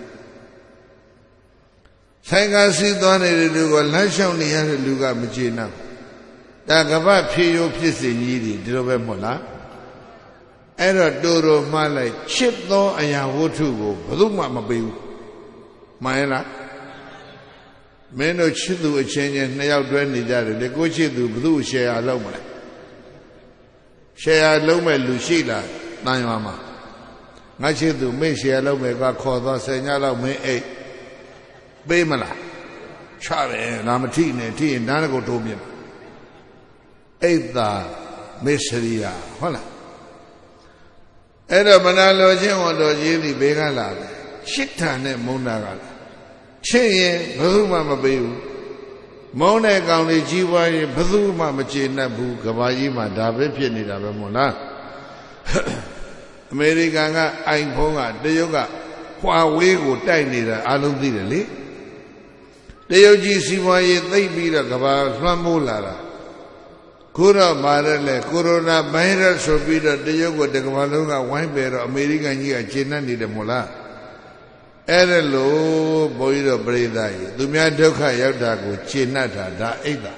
ဆိုင်ကားစီးသွားနေတဲ့လူကိုလမ်းလျှောက်နေရတဲ့လူကမကျေနပ်ဒါကပ္ပဖြေရိုးဖြစ်စဉ်ကြီးတွေဒီလိုပဲမဟုတ်လားအဲ့တော့တူတူမှားလိုက်ချစ်သောအရာဝတ္ထုကိုဘယ်သူမှမပေးဘူးမှန်ရဲ့လားမင်းတို့ချစ်သူအချင်းချင်းနှစ်ယောက်တွဲနေကြတယ်လေကိုချစ်သူဘယ်သူရှယ်ယာလုပ်မလဲရှယ်ယာလုပ်မဲ့လူရှိလားတန်ရွာမှာငါချစ်သူမင်းရှယ်ယာလုပ်မဲ့ကခေါ်သွား10ညလောက်မင်းအိတ်ပေးမလားချတယ်ငါမထိနဲ့ထိရင်ဓာတ်ကိုတိုးပြင်းအိတ်သာမစ္စရိယဟုတ်လားအဲ့တော့မနာလိုခြင်းဝန်တော်ကြီးဒီဘေးကလာတယ်ရှစ်ထာနဲ့မုန်းတာကလာချစ်ရင်ဘယ်သူမှမပေးဘူးမုန်းတဲ့ကောင်လေးကြီးပွားရင်ဘယ်သူမှမကျေနပ်ဘူးကဘာကြီးမှာဒါပဲဖြစ်နေတာပဲမို့လားအမေရိကန်ကအိုင်ဖုန်းကတရုတ်ကဟွာဝေးကိုတိုက်နေတာအားလုံးသိတယ်လေတရုတ်ကြီးစီးပွားရေးသိပ်ပြီးတော့ကဘာလွှမ်းမိုးလာတာခုတော့မာရက်လေကိုရိုနာဗိုင်းရပ်စ်ဆိုပြီးတော့တရုတ်ကိုတကမ္ဘာလုံးကဝိုင်းပယ်တော့အမေရိကန်ကြီးကကျေနပ်နေတယ်မို့လားအဲ့ဒါလို့ဘုန်းကြီးတို့ပြိဿကြီးသူများဒုက္ခရောက်တာကိုကျေနပ်တာဒါအိတ်တာ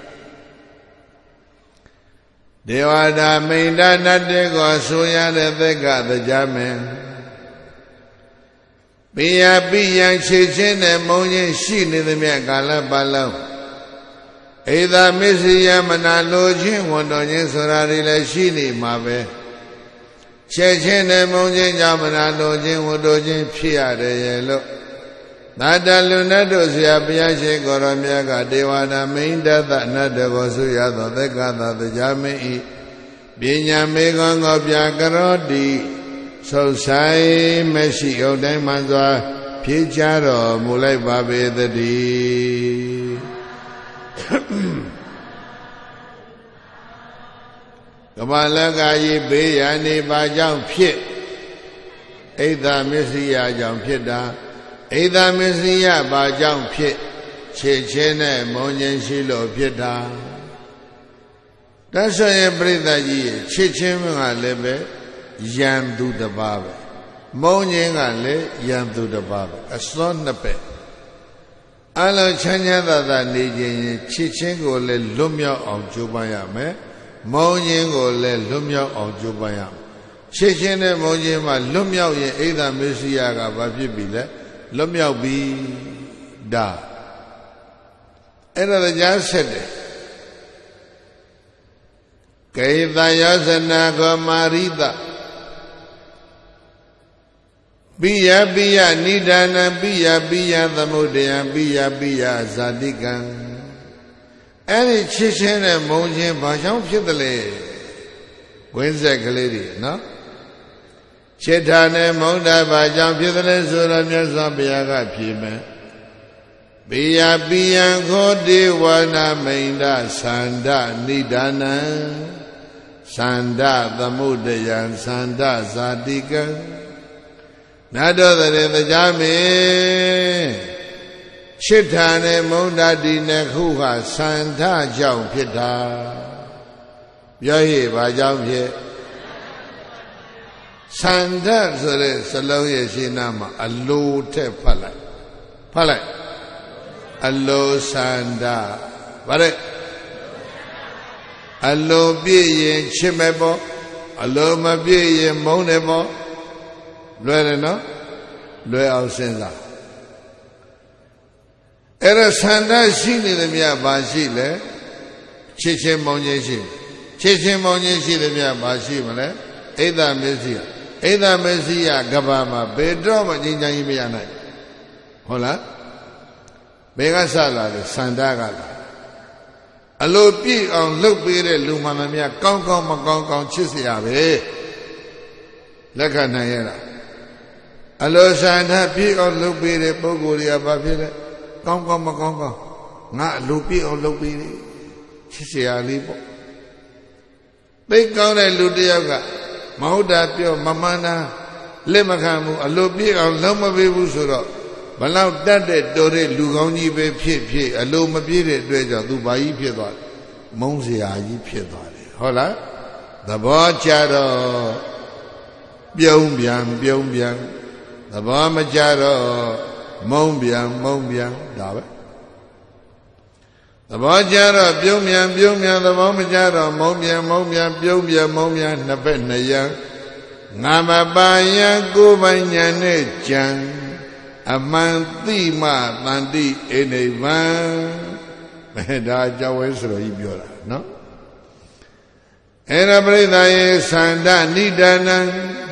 ဒေဝတာမိန်တာနတ်တေကိုဆိုရတဲ့သက်ကတရားမင်းပိယံခြေချင်းနဲ့မုံချင်းရှိနေသမျှကာလပတ်လုံးဧသာမစ္စရိယမနာလိုခြင်းဝန်တော်ခြင်းဆိုတာတွေလည်းရှိနေမှာပဲချက်ချင်းနဲ့မုံချင်းကြောင့်မနာလိုခြင်းဝန်တော်ခြင်းဖြစ်ရတယ်ရဲ့လို့သာတလူနတ်တို့ဆရာဘုရားရှင်ကိုရောမြတ်ကဒေဝနာမိန်တသနတ်တကိုဆိုရသောသက္ကသတရားမင်းဤပညာမေကွန်ကိုပြကရောတိဆုတ်ဆိုင်မရှိဥတိုင်းမှစွာဖြေချတော်မူလိုက်ပါပေသတည်းကမ္ဘာလကကြီးဘေးရန်နေပါကြောင့်ဖြစ်ဣဒ္ဓမစ္စရိယကြောင့်ဖြစ်တာဣဒ္ဓမစ္စရိယပါကြောင့်ဖြစ်ခြေချင်းနဲ့မုံချင်းရှိလို့ဖြစ်တာတဆွေပြိဿကြီးရဲ့ခြေချင်းကလည်းပဲယံသူတစ်ပါးပဲမုံချင်းကလည်းယံသူတစ်ပါးပဲအစွန်းနှစ်ပဲအလုံးချမ်းချမ်းသာသာနေခြင်းချစ်ချင်းကိုလည်းလွတ်မြောက်အောင်ကြိုးပမ်းရမယ်မုံချင်းကိုလည်းလွတ်မြောက်အောင်ကြိုးပမ်းရမယ်ချစ်ချင်းနဲ့မုံချင်းမှာလွတ်မြောက်ရင်ဣဒ္ဓမစ္စရိယကဘာဖြစ်ပြီလဲလွတ်မြောက်ပြီဒါအဲ့ဒါတရားဆက်တယ်ကေသယောဇနာကောမာရိတပိယနိဒာနပိယသမုဒယပိယဇာတိကံအဲ့ဒီချစ်ချင်းနဲ့မုန်းချင်းဘာကြောင့်ဖြစ်တယ်လဲဝိဇ္ဇက်ကလေးတွေနော်ချစ်တာနဲ့မုန်းတာဘာကြောင့်ဖြစ်တယ်လဲဆိုတော့မြတ်စွာဘုရားကဖြေမယ်ပိယပိယံခောတိဝနာမိန်ဒသန္တနိဒာနံသန္တသမုဒယံသန္တဇာတိကံနတ်တော်တဲ့တရားမင်းချစ်တာနဲ့မုန်းတာဒီနှစ်ခုဟာသန္တကြောင့်ဖြစ်တာပြောရဘာကြောင့်ဖြစ်သန္တဆိုတဲ့စလုံးရဲ့ရှင်းနာမှာအလိုထက်ဖတ်လိုက်အလိုသန္တဗါတဲ့အလိုပြည့်ရင်ချစ်မယ်ပေါ့အလိုမပြည့်ရင်မုန်းတယ်ပေါ့လွယ်တယ်နော်လွယ်အောင်စဉ်းစားအဲ့ဒါသန္တရှိနေသမျှဘာရှိလဲချစ်ချင်းမုန်းချင်းရှိချစ်ချင်းမုန်းချင်းရှိသမျှဘာရှိမလဲအိဒ္ဓမစ္စည်းအိဒ္ဓမစ္စည်းကဘာမှာဘယ်တော့မှငြိမ်းချမ်းရေးမရနိုင်ဟုတ်လားဘယ်ကစလာလဲသန္တကလာအလိုပြည့်အောင်လှုပ်ပေးတဲ့လူမှန်သမျှကောင်းကောင်းမကောင်းကောင်းချစ်เสียပဲလက်ခံနိုင်ရလားအလိုသန္တပြည့်အောင်လှုပ်ပေးတဲ့ပုဂ္ဂိုလ်တွေကဘာဖြစ်လဲကောင်းကောင်းမကောင်းကောင်းငါအလိုပြည့်အောင်လှုပ်ပေးတယ်ချစ်เสียလေးပေါ့သိကောင်းတဲ့လူတစ်ယောက်ကမဟုတ်တာပြောမမှန်တာလက်မခံဘူးအလိုပြည့်အောင်လုံးမပေးဘူးဆိုတော့ဘလောက်တတ်တဲ့တော်တဲ့လူကောင်းကြီးပဲဖြစ်အလိုမပြည့်တဲ့အတွက်ကြောင့်သူဘာကြီးဖြစ်သွားမုန်းเสียကြီးဖြစ်သွားတယ်ဟုတ်လားသဘောကျတော့ပြုံးပြန်သဘောမကျတော့မုန်းပြန်ဒါပဲသဘောကျတော့ပြုံးပြန်သဘောမကျတော့မုန်းပြန်ပြုံးပြန်နှစ်ဘက်နှစ်ရံငါမပါယကိုယ်ပိုင်ညာနဲ့ကြံအမှန်သိမှတန်တိအိနိဗ္ဗာန်ဒါကြောင့်ဝဲဆိုတော့ကြီးပြောတာနော်အဲ့ဒါပြိဿရဲ့သန္တနိဒာနံ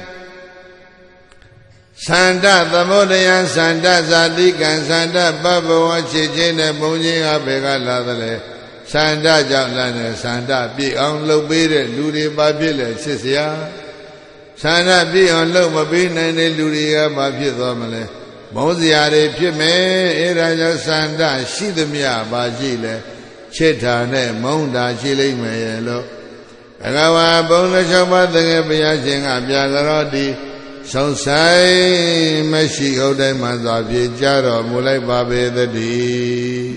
သန္တသမုဒယသန္တဇာတိကံသန္တပဘဝချစ်ခြင်းနဲ့ပုံချင်းဟာဘယ်ကလာသလဲသန္တကြောင့်လာတဲ့သန္တပြည့်အောင်လုပ်ပေးတဲ့လူတွေဘာဖြစ်လဲချစ်စရာသန္တပြည့်အောင်လုပ်မပေးနိုင်တဲ့လူတွေကဘာဖြစ်သွားမလဲမုန်းစရာတွေဖြစ်မယ်အဲ့ဒါကြောင့်သန္တရှိသမျှဘာရှိလဲချစ်တာနဲ့မုန်းတာရှိလိမ့်မယ်ရဲ့လို့ဘဂဝါဘုံ6ပါးတကယ်ဘုရားရှင်ကပြကြတော်ဒီဆုံးဆိုင်မရှိဟုတ်တိုင်းမှစွာပြေကြတော်မူလိုက်ပါပေသတည်း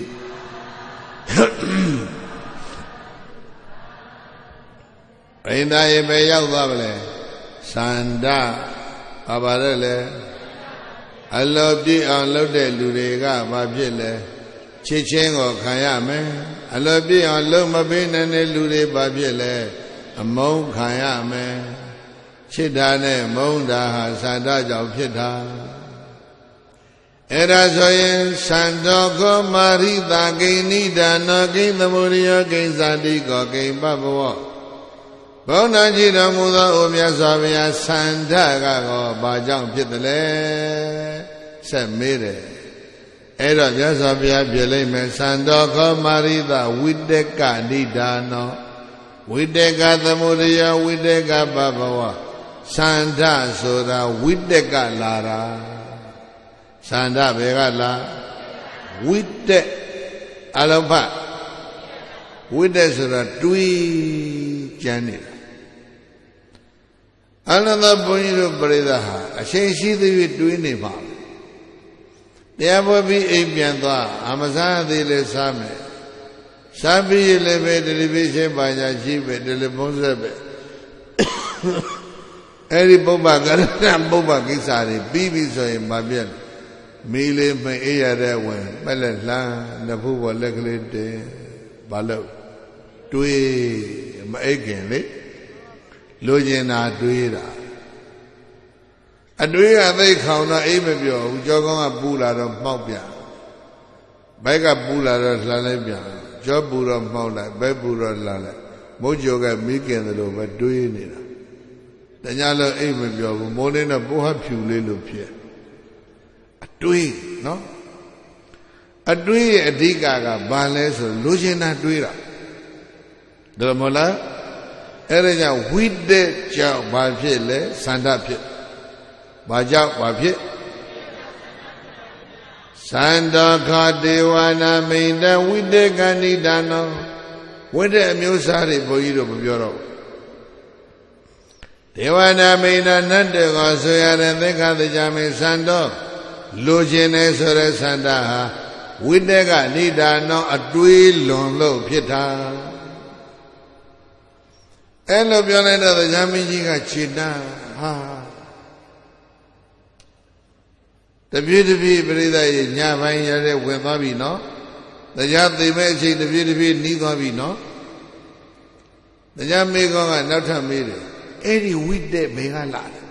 ဘိန္ဒရေပဲရောက်သွားပါလေသန္တဘာပါလဲလေအလောပြည့်အောင်လုပ်တဲ့လူတွေကဘာဖြစ်လဲချစ်ချင်းကိုခံရမယ်အလောပြည့်အောင်လုပ်မပေးနိုင်တဲ့လူတွေဘာဖြစ်လဲအမုန်းခံရမယ်ချစ်တာနဲ့မုန်းတာဟာသန္တကြောင့်ဖြစ်တာအဲ့ဒါဆိုရင်သန္တောခောမာရိတာဂိဏိဒါနောဂိသမုရိယောဂိဇာတိကောဂိပဘဝဘုန်းတော်ကြည်တော်မူသောအိုမြတ်စွာဘုရားသန္တကောဘာကြောင့်ဖြစ်တယ်လဲဆက်မေးတယ်အဲ့တော့မြတ်စွာဘုရားပြေလိုက်မယ်သန္တောခောမာရိတာဝိတကဏိဒါနောဝိတကသမုရိယောဝိတကပဘဝသန္တဆိုတာဝိတကလာတာသန္တဘယ်ကလာဝိတက်အလုံးဖဝိတက်ဆိုတာတွေးကြမ်းနေတာအနန္တဘုန်းကြီးတို့ပြိဿဟာအချိန်ရှိသေး၍တွေးနေပါတရားပွဲပြီးအိမ်ပြန်သွားအမစားသေးလဲစားမယ်စားပြီးလည်းပဲတယ်လီဗီရှင်းပါညာရှိပဲတယ်လီဖုန်းဆက်ပဲအဲ့ဒီပုပ္ပကရဏပုပ္ပကိစ္စတွေပြီးပြီဆိုရင်မပြတ်မီးလေးမအေးရတဲ့ဝင်ပက်လက်လှမ်းနှစ်ဖူးပေါ်လက်ကလေးတင်ဘာလို့တွေးမအိတ်ခင်လေလိုချင်တာတွေးတာအတွေးကသိခေါင်တော့အိမ်မပြောဘူးကြောကောင်းကပူလာတော့မှောက်ပြန်ဘက်ကပူလာတော့လှမ်းလိုက်ပြန်ကြောပူတော့မှောက်လိုက်ဘက်ပူတော့လှမ်းလိုက်မိုးကြောကမိခင်တယ်လို့ပဲတွေးနေတာတညာလို့အိမ်မပြောဘူးမိုးနေတော့ပိုးဟဖြူလေးလို့ဖြစ်အတွေးနော်အတွေးရဲ့အဓိကကဘာလဲဆိုလိုချင်တာတွေးတာဒါမဟုတ်လားအဲ့ဒါကြောင့်ဝိတက်ကြောင့်ဘာဖြစ်လဲသန္တဖြစ်ဘာကြောင့်ဘာဖြစ်သန္တောခဒေဝနာမိန်တဝိတေကဏိဒါနောဝိတဲ့အမျိုးအစားတွေဘုန်းကြီးတို့မပြောတော့ဒေဝနာမိန်တနတ်တေကိုဆိုရတဲ့သက္ခတကြမိသန္တောလိုချင်နေဆိုတဲ့သန္တာဟာဝိတေကဏိဒါနောအတွေးလွန်လို့ဖြစ်တာအဲ့လိုပြောလိုက်တော့တရားမင်းကြီးကခြေတန်းဟာတပြေးတပြေးပြိဿရဲ့ညပိုင်းရတဲ့ဝင်သွားပြီနော်တရားသိမဲ့အချိန်တပြေးတပြေးနီးသွားပြီနော်တရားမေကောကနောက်ထပ်မေးတယ်အဲ့ဒီဝိတက်ဘယ်ကလာလဲ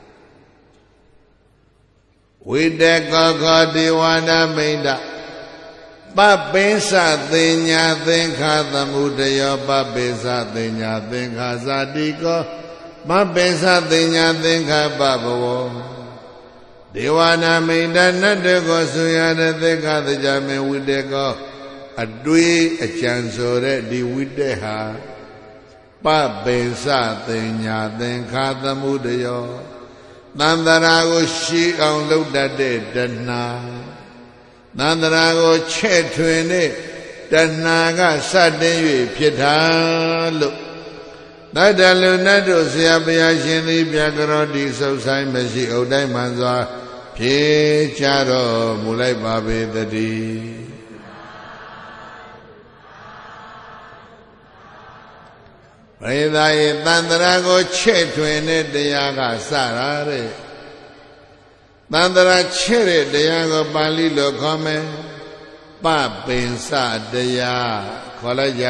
ဝိတက်ကောကောဒေဝနာမိန်တပပိစသေညာသင်္ခာသမှုတယောပပိစသေညာသင်္ခာဇာတိကောပပိစသေညာသင်္ခာပဘဝဒေဝနာမိန်တနတ်တကောဆိုရတဲ့သက္ခတကြမေဝိတေကောအတွေးအကြံဆိုတဲ့ဒီဝိတေဟာပပိစသေညာသင်္ခာသမှုတယောသန္တရာကိုရှိအောင်လုပ်တတ်တဲ့တဏှာသန္တရာကိုချဲ့ထွင်တဲ့တဏှာကစတင်၍ဖြစ်တာလို့တတ္တလူနတ်တို့ဆရာဘုရားရှင်သည်ပြကရောတိဆုပ်ဆိုင်မရှိဥဒ္ဒိုင်မှန်စွာဖြေချတော်မူလိုက်ပါပေတည်းပရိသတ်ရဲ့တန္တရာကိုချဲ့ထွင်တဲ့တရားကစတာတဲ့တန္တရာချဲ့တဲ့တရားကိုပါဠိလိုခေါ်မယ်ပပိစတရားခေါ်လိုက်ကြ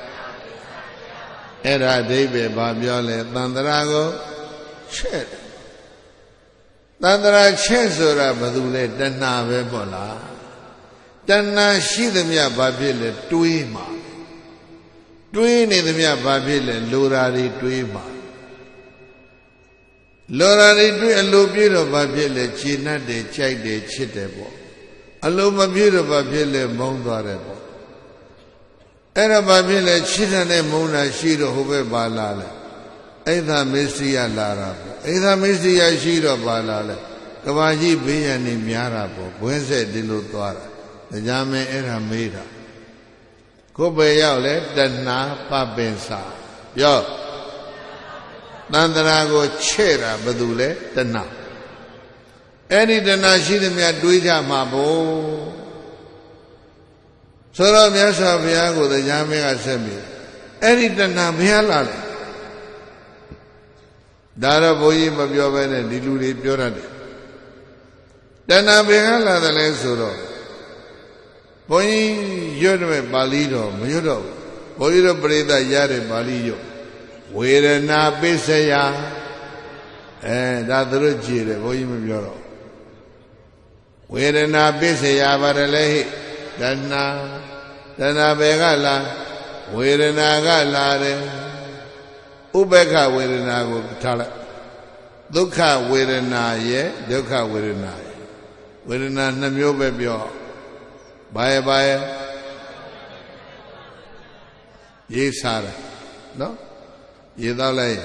အဲ့ဒါအဓိပ္ပာယ်ဘာပြောလဲတန္တရာကိုချဲ့တန္တရာချဲ့ဆိုတာဘာလို့လဲတဏှာပဲပေါ့လားတဏှာရှိသမျှဘာဖြစ်လဲတွေးမှာတွေးနေသမျှဘာဖြစ်လဲလိုရာတွေတွေးမှာလိုရာတွေတွေးအလိုပြည့်တော့ဘာဖြစ်လဲခြေနှက်တယ်ကြိုက်တယ်ချစ်တယ်ပေါ့အလိုမပြည့်တော့ဘာဖြစ်လဲမုန်းသွားတယ်ပေါ့အဲ့တော့ဘာဖြစ်လဲချစ်တဲ့မုန်းတာရှိတော့ဟိုဘက်ပါလာလဲအိသမစ္စရိယလာတာပေါ့အိသမစ္စရိယရှိတော့ပါလာလဲကဘာကြီးဘေးရန်နေများတာပေါ့ဘွင်းဆက်ဒီလိုသွားတာတရားမင်းအဲ့ဒါမေးတာကိုယ်ပဲရောက်လဲတဏှာပပိစပြောတန္တရာကိုချဲ့တာဘာလို့လဲတဏှာအဲ့ဒီတဏှာရှိသမျှတွေးကြမှာပေါ့ဆိုတော့မြတ်စွာဘုရားကိုတရားမင်းကဆက်ပြီးအဲ့ဒီတဏှာဘယ်လာလဲဒါတော့ဘုန်းကြီးမပြောဘဲနဲ့ဒီလူတွေပြောတတ်တယ်တဏှာဘယ်လာတယ်လဲဆိုတော့ဘုန်းကြီးရွတ်တဲ့ပါဠိတော်မရွတ်တော့ဘူးဘုန်းကြီးတို့ပရိသတ်ရတဲ့ပါဠိရွတ်ဝေဒနာပိစယဒါသူတို့ကြည်တယ်ဘုန်းကြီးမပြောတော့ဝေဒနာပိစယပါတယ်လေဟိတဏှာဘယ်ကလာဝေဒနာကလာတယ်ဥပေက္ခဝေဒနာကိုထားလိုက်ဒုက္ခဝေဒနာရဲ့ဒုက္ခဝေဒနာရဲ့ဝေဒနာနှမျိုးပဲပြောဘာရဲ့ရေးစားတယ်နော်ရေးတော့လိုက်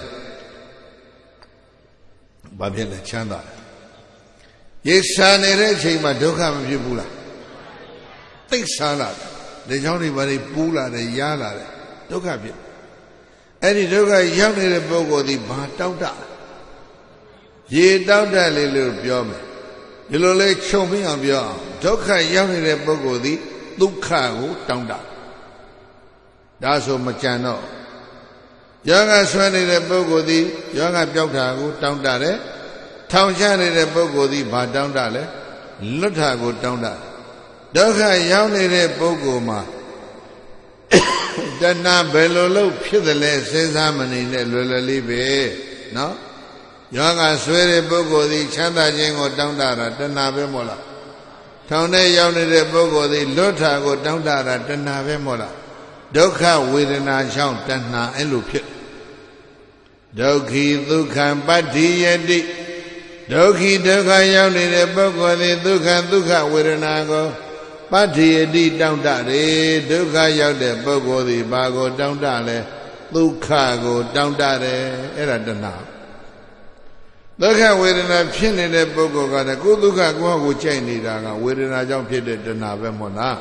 ဘာဖြစ်လဲချမ်းသာတယ်ရေးစားနေတဲ့အချိန်မှာဒုက္ခမဖြစ်ဘူးလားသိစားလာတယ်ဒါကြောင့်ဒီဘာတွေပူးလာတယ်ရားလာတယ်ဒုက္ခဖြစ်အဲ့ဒီဒုက္ခရောက်နေတဲ့ပုဂ္ဂိုလ်ဒီဘာတောက်တရေတောက်တလေလို့ပြောမယ်ဒီလိုလေးခြုံပြီးအောင်ပြောအောင်ဒုက္ခရောက်နေတဲ့ပုဂ္ဂိုလ်ဒီဒုက္ခကိုတောင်းတဒါဆိုမကြံတော့ယောဂဆွဲနေတဲ့ပုဂ္ဂိုလ်ဒီယောဂပြောက်တာကိုတောင်းတတယ်ထောင်ချနေတဲ့ပုဂ္ဂိုလ်ဒီဘာတောင်းတလဲလွတ်တာကိုတောင်းတဒုက္ခရောက်နေတဲ့ပုဂ္ဂိုလ်မှာတဏှာဘယ်လိုလုပ်ဖြစ်တယ်လဲစဉ်းစားမနေနဲ့လွယ်လွယ်လေးပဲနော်ယောဂဆွဲတဲ့ပုဂ္ဂိုလ်ဒီချမ်းသာခြင်းကိုတောင်းတတာတဏှာပဲမို့လားထောင်ထဲရောက်နေတဲ့ပုဂ္ဂိုလ်ဒီလွတ်တာကိုတောင်းတတာတဏှာပဲမို့လားဒုက္ခဝေဒနာကြောင့်တဏှာအဲ့လိုဖြစ်ဒုက္ခိဒုက္ခံပတ္တိယတိဒုက္ခိဒုက္ခရောက်နေတဲ့ပုဂ္ဂိုလ်ဒီဒုက္ခဝေဒနာကိုပတ္တိယတိတောင်းတတယ်ဒုက္ခရောက်တဲ့ပုဂ္ဂိုလ်ဒီဘာကိုတောင်းတလဲဒုက္ခကိုတောင်းတတယ်အဲ့ဒါတဏှာဒုက္ခဝေဒနာဖြစ်နေတဲ့ပုဂ္ဂိုလ်ကလည်းကိုယ်ဒုက္ခကိုကြိုက်နေတာကဝေဒနာကြောင့်ဖြစ်တဲ့တဏှာပဲမို့လား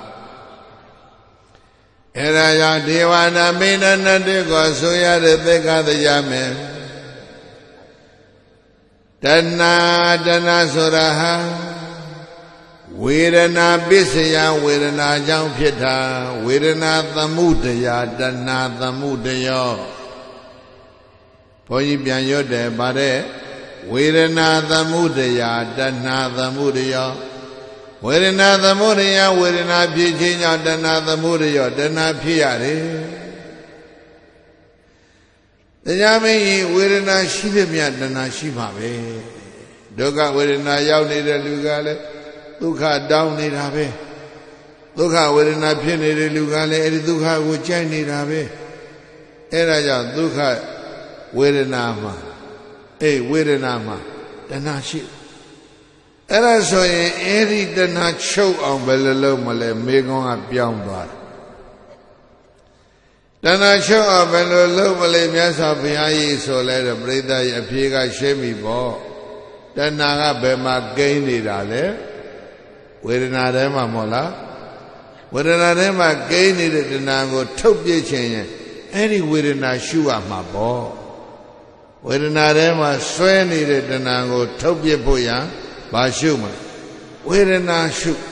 အဲ့ဒါကြောင့်ဒေဝနာမိဏနတေကိုဆိုရတဲ့သက္ကတရားမယ်တဏှာဆိုတာဟာဝေဒနာပစ္စယဝေဒနာကြောင့်ဖြစ်တာဝေဒနာသမှုတရားတဏှာသမှုတရားဘုန်းကြီးပြန်ရွတ်တယ်ဗါတဲ့ဝေဒနာသမှုတရားတဏှာသမှုတရားဝေဒနာသမှုတရားဝေဒနာဖြစ်ခြင်းကြောင့်တဏှာသမှုတရားတဏှာဖြစ်ရတယ်တရားမင်းကြီးဝေဒနာရှိတဲ့မြတ်တဏှာရှိပါပဲဒုက္ခဝေဒနာရောက်နေတဲ့လူကလည်းဒုက္ခတောင်းနေတာပဲဒုက္ခဝေဒနာဖြစ်နေတဲ့လူကလည်းအဲဒီဒုက္ခကိုကြိုက်နေတာပဲအဲ့ဒါကြောင့်ဒုက္ခဝေဒနာမှာဝေဒနာမှာတဏှာရှိအဲ့ဒါဆိုရင်အဲ့ဒီတဏှာချုပ်အောင်ဘယ်လိုလုပ်မလဲမေကွန်းကပြောင်းသွားတယ်တဏှာချုပ်အောင်ဘယ်လိုလုပ်မလဲမြတ်စွာဘုရားကြီးဆိုလဲတော့ပြိဿရဲ့အဖြေကရှင်းပြီပေါ့တဏှာကဘယ်မှာကိန်းနေတာလဲဝေဒနာထဲမှာမဟုတ်လားဝေဒနာထဲမှာကိန်းနေတဲ့တဏှာကိုထုတ်ပြခြင်းရင်အဲ့ဒီဝေဒနာရှုရမှာပေါ့ဝေဒနာထဲမှာဆွဲနေတဲ့တဏှာကိုထုတ်ပြဖို့ရန်ဘာရှုမလဲဝေဒနာရှု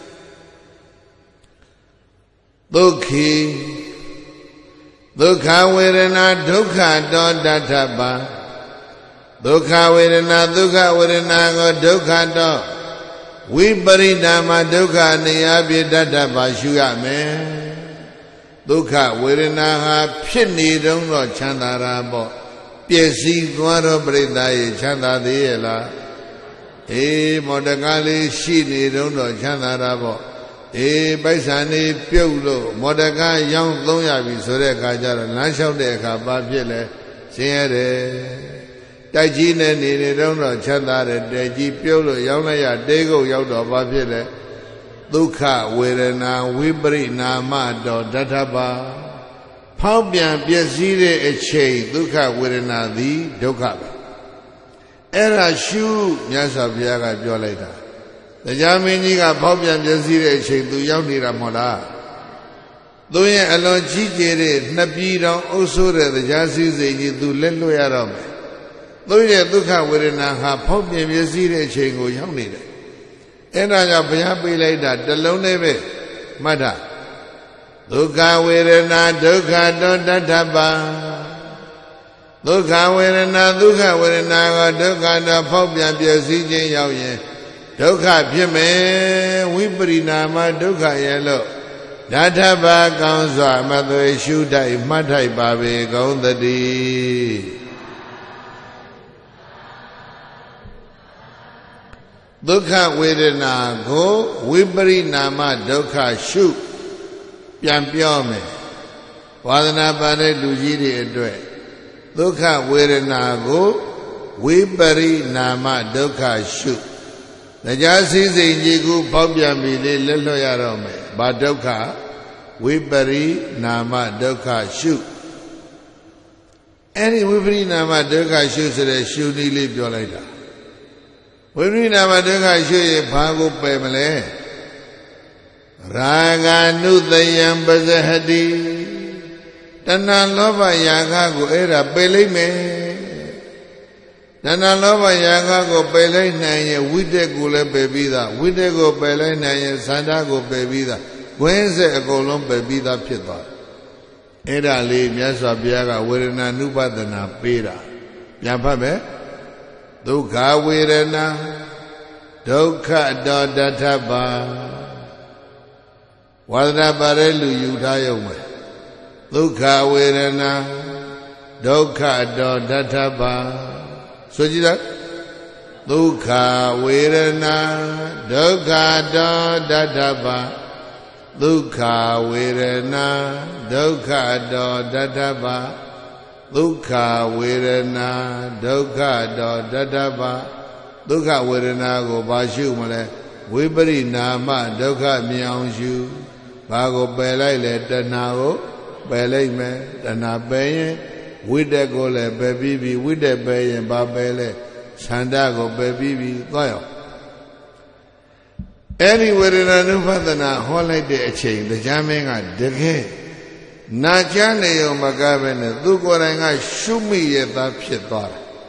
ဒုက္ခိဒုက္ခဝေဒနာဒုက္ခတောတထပါဒုက္ခဝေဒနာဒုက္ခဝေဒနာကိုဒုက္ခတောဝိပရိနာမဒုက္ခနေရာပြတထပါရှုရမယ်ဒုက္ခဝေဒနာဟာဖြစ်နေတုန်းတော့ချမ်းသာတာပေါ့ပျက်စီးသွားတော့ပြိဿရဲ့ချမ်းသာသေးရဲ့လားမော်တကားလေးရှိနေတုန်းတော့ချမ်းသာတာပေါ့ပိုက်ဆံလေးပြုတ်လို့မော်တကားရောင်းသုံးရပြီဆိုတဲ့အခါကျတော့လမ်းလျှောက်တဲ့အခါဘာဖြစ်လဲဆင်းရဲတယ်တိုက်ကြီးနဲ့နေတုန်းတော့ချမ်းသာတယ်တိုက်ကြီးပြုတ်လို့ရောင်းလိုက်ရတေးကုတ်ရောက်တော့ဘာဖြစ်လဲဒုက္ခဝေဒနာဝိပရိနာမတော်တထပါဖောက်ပြန်ပျက်စီးတဲ့အချိန်ဒုက္ခဝေဒနာသည်ဒုက္ခပဲအဲ့ဒါရှုမြတ်စွာဘုရားကပြောလိုက်တာတရားမင်းကြီးကဖောက်ပြန်ပျက်စီးတဲ့အချိန်သူရောက်နေတာမဟုတ်လားသူရဲ့အလွန်ကြီးကျယ်တဲ့နှစ်ပြည်တော်အုပ်စိုးတဲ့တရားစည်းစိမ်ကြီးသူလက်လွတ်ရတော့မယ်သူရဲ့ဒုက္ခဝေဒနာဟာဖောက်ပြန်ပျက်စီးတဲ့အချိန်ကိုရောက်နေတယ်အဲ့ဒါကြောင့်ဘုရားပေးလိုက်တာတစ်လုံးနဲ့ပဲမှတ်တာဒုက္ခဝေဒနာဒုက္ခတောတထပါဒုက္ခဝေဒနာဒုက္ခဝေဒနာကဒုက္ခတော့ဖောက်ပြန်ပျက်စီးခြင်းရောက်ရင်ဒုက္ခဖြစ်မယ်ဝိပရိနာမဒုက္ခရဲ့လို့ဓာထဘာကောင်းစွာမသွေရှုတိုက်မှတ်ထိုက်ပါပေကုန်သတည်းဒုက္ခဝေဒနာကိုဝိပရိနာမဒုက္ခရှုပြန်ပြောမယ်ဝါဒနာပါတဲ့လူကြီးတွေအတွက်ဒုက္ခဝေဒနာကိုဝိပရိနာမဒုက္ခရှုတရားစည်းစိမ်ကြီးကိုပေါက်ပြန်ပြီလေလက်လွတ်ရတော့မယ်ဘာဒုက္ခဝိပရိနာမဒုက္ခရှုအဲ့ဒီဝိပရိနာမဒုက္ခရှုဆိုတဲ့ရှုနည်းလေးပြောလိုက်တာဝိပရိနာမဒုက္ခရှုရင်ဘာကိုပယ်မလဲရာဂ ानु တယံပဇဟတိတဏှာလောဘရာဂကိုအဲ့ဒါပယ်လိုက်မယ်တဏှာလောဘရာဂကိုပယ်လိုက်နိုင်ရင်ဝိတက်ကိုလည်းပယ်ပြီးသားဝိတက်ကိုပယ်လိုက်နိုင်ရင်သန္တာကိုပယ်ပြီးသားဝိဇ္ဇအကုန်လုံးပယ်ပြီးသားဖြစ်သွားအဲ့ဒါလေးမြတ်စွာဘုရားကဝေဒနာနုပဒနာပေးတာပြန်ဖတ်မယ်ဒုက္ခဝေဒနာဒုက္ခတောတထပါဝါဒနာပါတဲ့လူယူထားရုံပဲဒုက္ခဝေဒနာဒုက္ခတောတထပါဆိုကြည့်လားဒုက္ခဝေဒနာဒုက္ခတောတထပါဒုက္ခဝေဒနာဒုက္ခတောတထပါဒုက္ခဝေဒနာဒုက္ခတောတထပါဒုက္ခဝေဒနာကိုဘာရှုမလဲဝိပရိနာမဒုက္ခမြင်အောင်ရှုဘာကိုပယ်လိုက်လဲတဏှာကိုပယ်လိုက်မယ်တဏှာပယ်ရင်ဝိတက်ကိုလည်းပယ်ပြီးပြီဝိတက်ပယ်ရင်ဘာပယ်လဲ Sanda go baby toyo. Any where no father holiday a chain, the jamming at decay. Najane yo magavene, do goranga shumi at that piedor.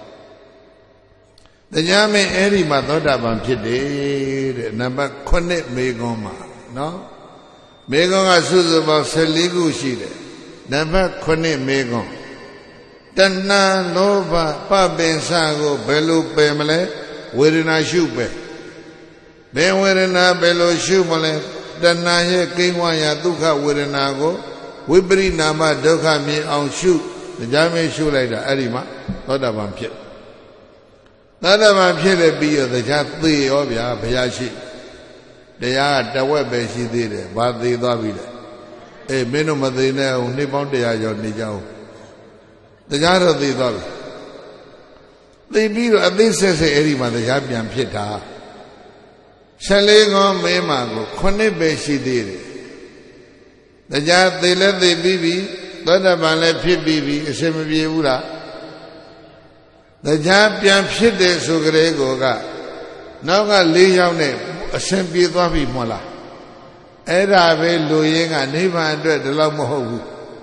The jamming any madoda vampide, number connect megoma, no? Megonga suzuba seligu shide, number connect megon. Dana nova, pabin sago, belu pemele, wearing a shoe. Ben werena belo shumale dana ye kingwaya dukha werena ko wipri nama dukha mi aung shu tajame shu lai da ari ma thodapan phit thodapan phit le pi yo taja the yo bya bhaya shi taya tawet be shi the de ba the twa bi le min do ma the ne aung nit paung 100 yo ni jaung taja ro the twa bi the pi ro athai set set ari ma taja pyan phit ta Shalego memago, Kone Beshidiri. The Jat they let the bibi, Dodabale Pibibi, Semibi Ura. The Japian Pide Sugregoga. Naga Lione, a Sempi Dobi Mola. Era Ve Luying and Neva and Dread the Lamohu.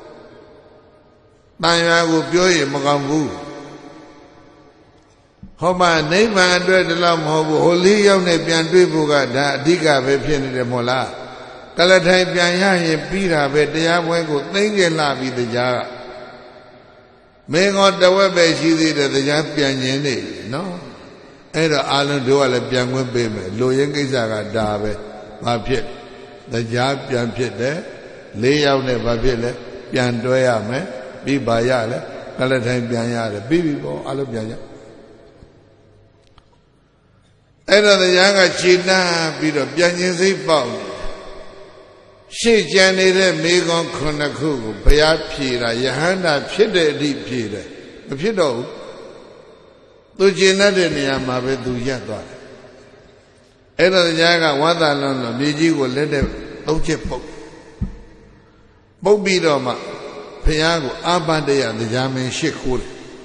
Nayago Pioy Mogambu. Homa neighbor and dread the lam of holy young Nepian Dribuga, Diga, Vepian de Mola. Calatai Pianya, Pira, Vetia, Wego, Ninga Labi the Jara. May not the web she did the Japian, no? Era Alan Duala Piango Baby, Loyangizaga Dabe, Mapit, the Japian Pit there, lay out never Vile, Piandoya, be Bayale, Calatai Pianya, Bibo, Alapiana. Era the younger China bit of Pianese found. She janitated Megon Konaku, Payapira, Yahana, Pide, deep Pide. If you know, to Jinadenia Mavedu Yadwa. Era the younger Wadalon, Miji will let them Oche Pop. Bobidoma, Payago, Abadea, the Yaman Shikul.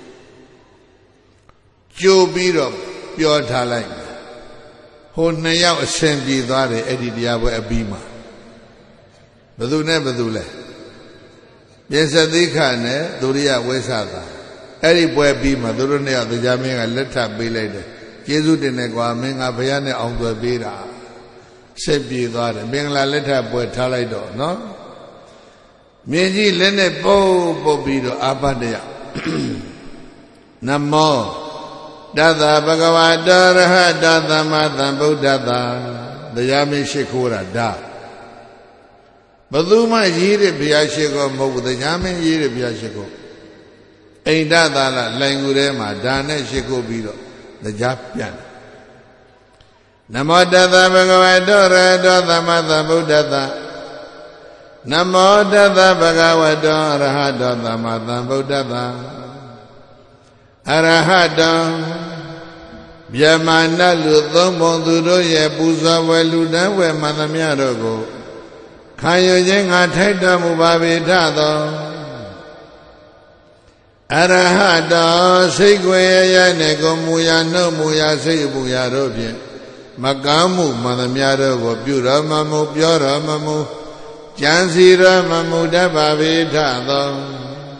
Joe beat up your talent. Who now assembly that Eddie Diabo Abima. Badune Badule. Yes, a decane, Duria Wesada. Eddie Boy Bima, Durunea, the Jamming, and let her be later. Jesu de Neguaming, Abayane on the Bira. Sepi that, being la letter boy Talaido, no? Meji Lene Bo Bobido Abadea. Namo. Dada Bhagavata Raha Dada Mata Buddhata the Yami Shikura Da Baduma Yiri Biashiko Mogu the Yami Yiri Biashiko Ain't Dada Langurema Dane Shiko Bido the Japian Namo Dada Bhagavata Raha Dada Mata Buddhata Namo Dada Bhagavata Raha Dada Mata Buddhata Arahadam Yamana Luthomonduro Yabuza Weluna, where Madamiadogo Kayo Yenga Taita Mubabitado Arahada Segwaya Nego Muya no Muya Sebuya Robia Magamu Madamiadogo Pura Mamu Pura Mamu Jansira Mamuda Babitado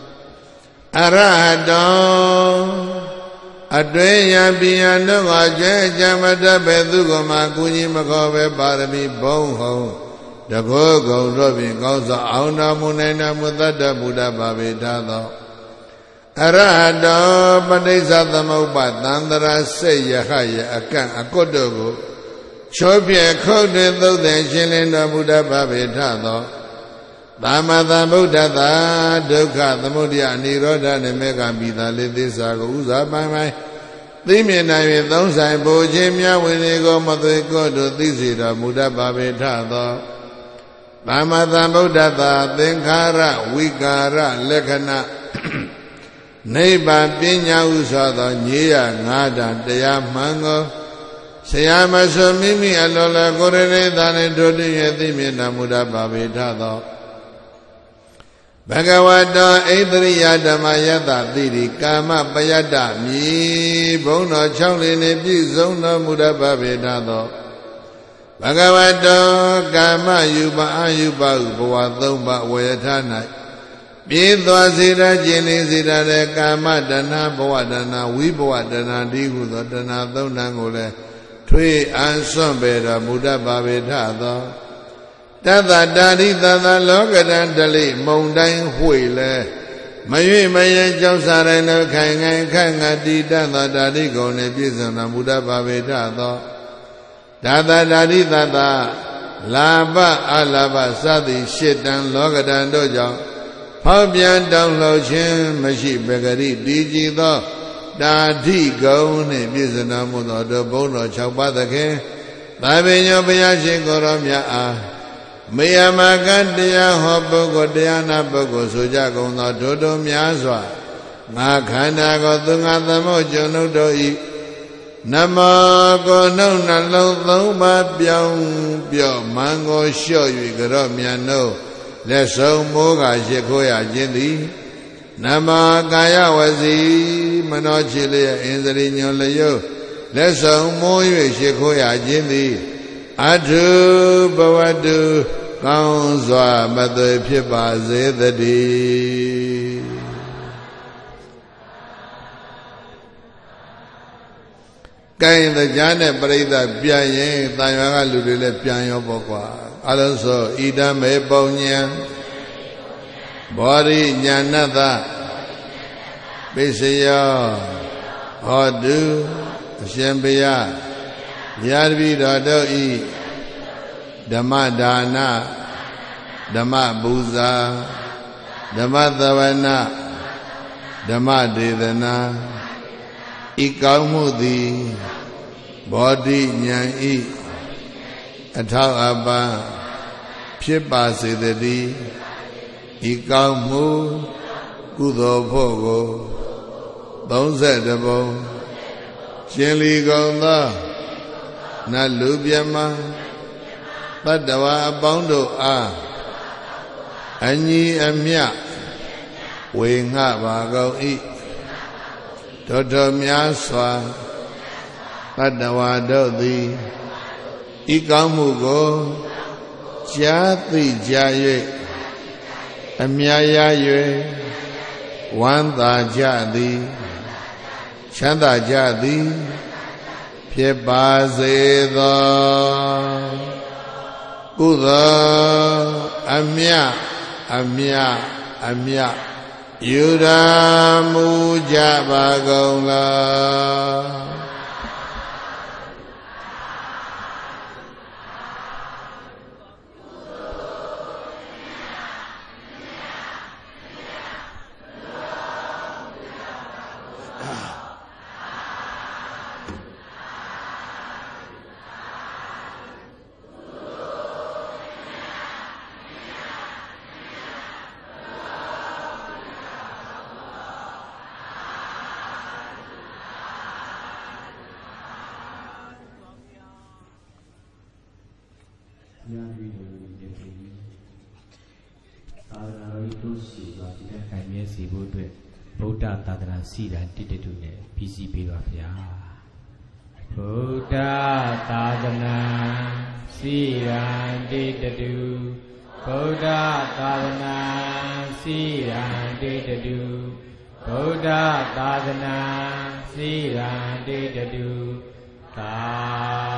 Arahadam Adreya Biano Aja Jamada Bedugoma Kuni Makove Barami Bonho The Gogo Robin Goza Auna Munena Mudada Buddha Babitado Arahadam Padesa Tamoba Tandara Seyahaya Akan Akodogo Chopia Kode Thoden Shilenda Buddha Babitado Dhamma Buddha Dukha Thamudya Nirodha Nemeka Bida Lidisa Uza Bamai Dimina with those I Bojimia Winigo Matiko to Tisida Buddha Babitado Dhamma Buddha Thinkara Vikara Lekana Neiba Pinya Usada Nya Ngada Daya Mango Sayama Mimi Alola Gorene Dane Dodi Yadimina Buddha Babitado Bhagavata Aidriya Dhammayata Thiri Kama Payata Mi Bhono Chaulini Pizona Mudaba Vedado Bhagavata Kama Yuba Ayuba Upawa Thomba Vayatana Pidwa Sira Jini Sira Le Kama Dana Bhavadana Vibhavadana Digudo Dana Thonangole Tui Ansambera Mudaba Vedado Tata Dari Tata Lokadan Dali Mondain Huile Mayu Maya Josareno Kangai Kangati Tata Dari Gone Pisana Buddha Bhavedado Tata Dari Tata Laba Alaba Sadi Shitan Lokadan Dojo Pabian Down Lochin Mashi Begari Dijido Dati Gone Pisana Mudo Bono Chapatake Tabino Bayashi Goromya Mayamakantia Hobogo Diana Bogo Sujagonda Dodo Miaswa Nakana Gotunga the Mojo Doi Namago no Nalo Biong Bio Mango Show you Garomiano Leso Moga Shekoya Jindi Namakaya Wazi Manochilia Inzarino Leo Leso Moyo Shekoya Jindi Adu Bawadu Kaunzwa Mother Pipa Zedadi Kain the Janet Breda Piaye, Tayanga Ludile Piano Bokwa, Alonso Ida Me Bonya Body Nyanada Bisaya Odu Shembia Yarbi Dodoi Dhammadana Dhamma Buza Dhamma Davana Dhamma Dedana Ikamudi Body Nyai Athao Abba Pipa Sedadi Ikamu Kudo Pogo Donze Debo Chili Gonda Na Lubyama Padawa Bondo A Anyi Amya Winga Bago I Toto Myaswa Padawa Dodi Ikamugo Jati Jaye Amya Yue Wanda Jadi Chanda Jadi Pipa Zeda Kuda Amya Yuda Muja Bagonga Buddha Tadana Siran Titune, PC Bivapia Buddha Tadana Siran Titadu Buddha Tadana Siran Titadu Buddha Tadana Siran Titadu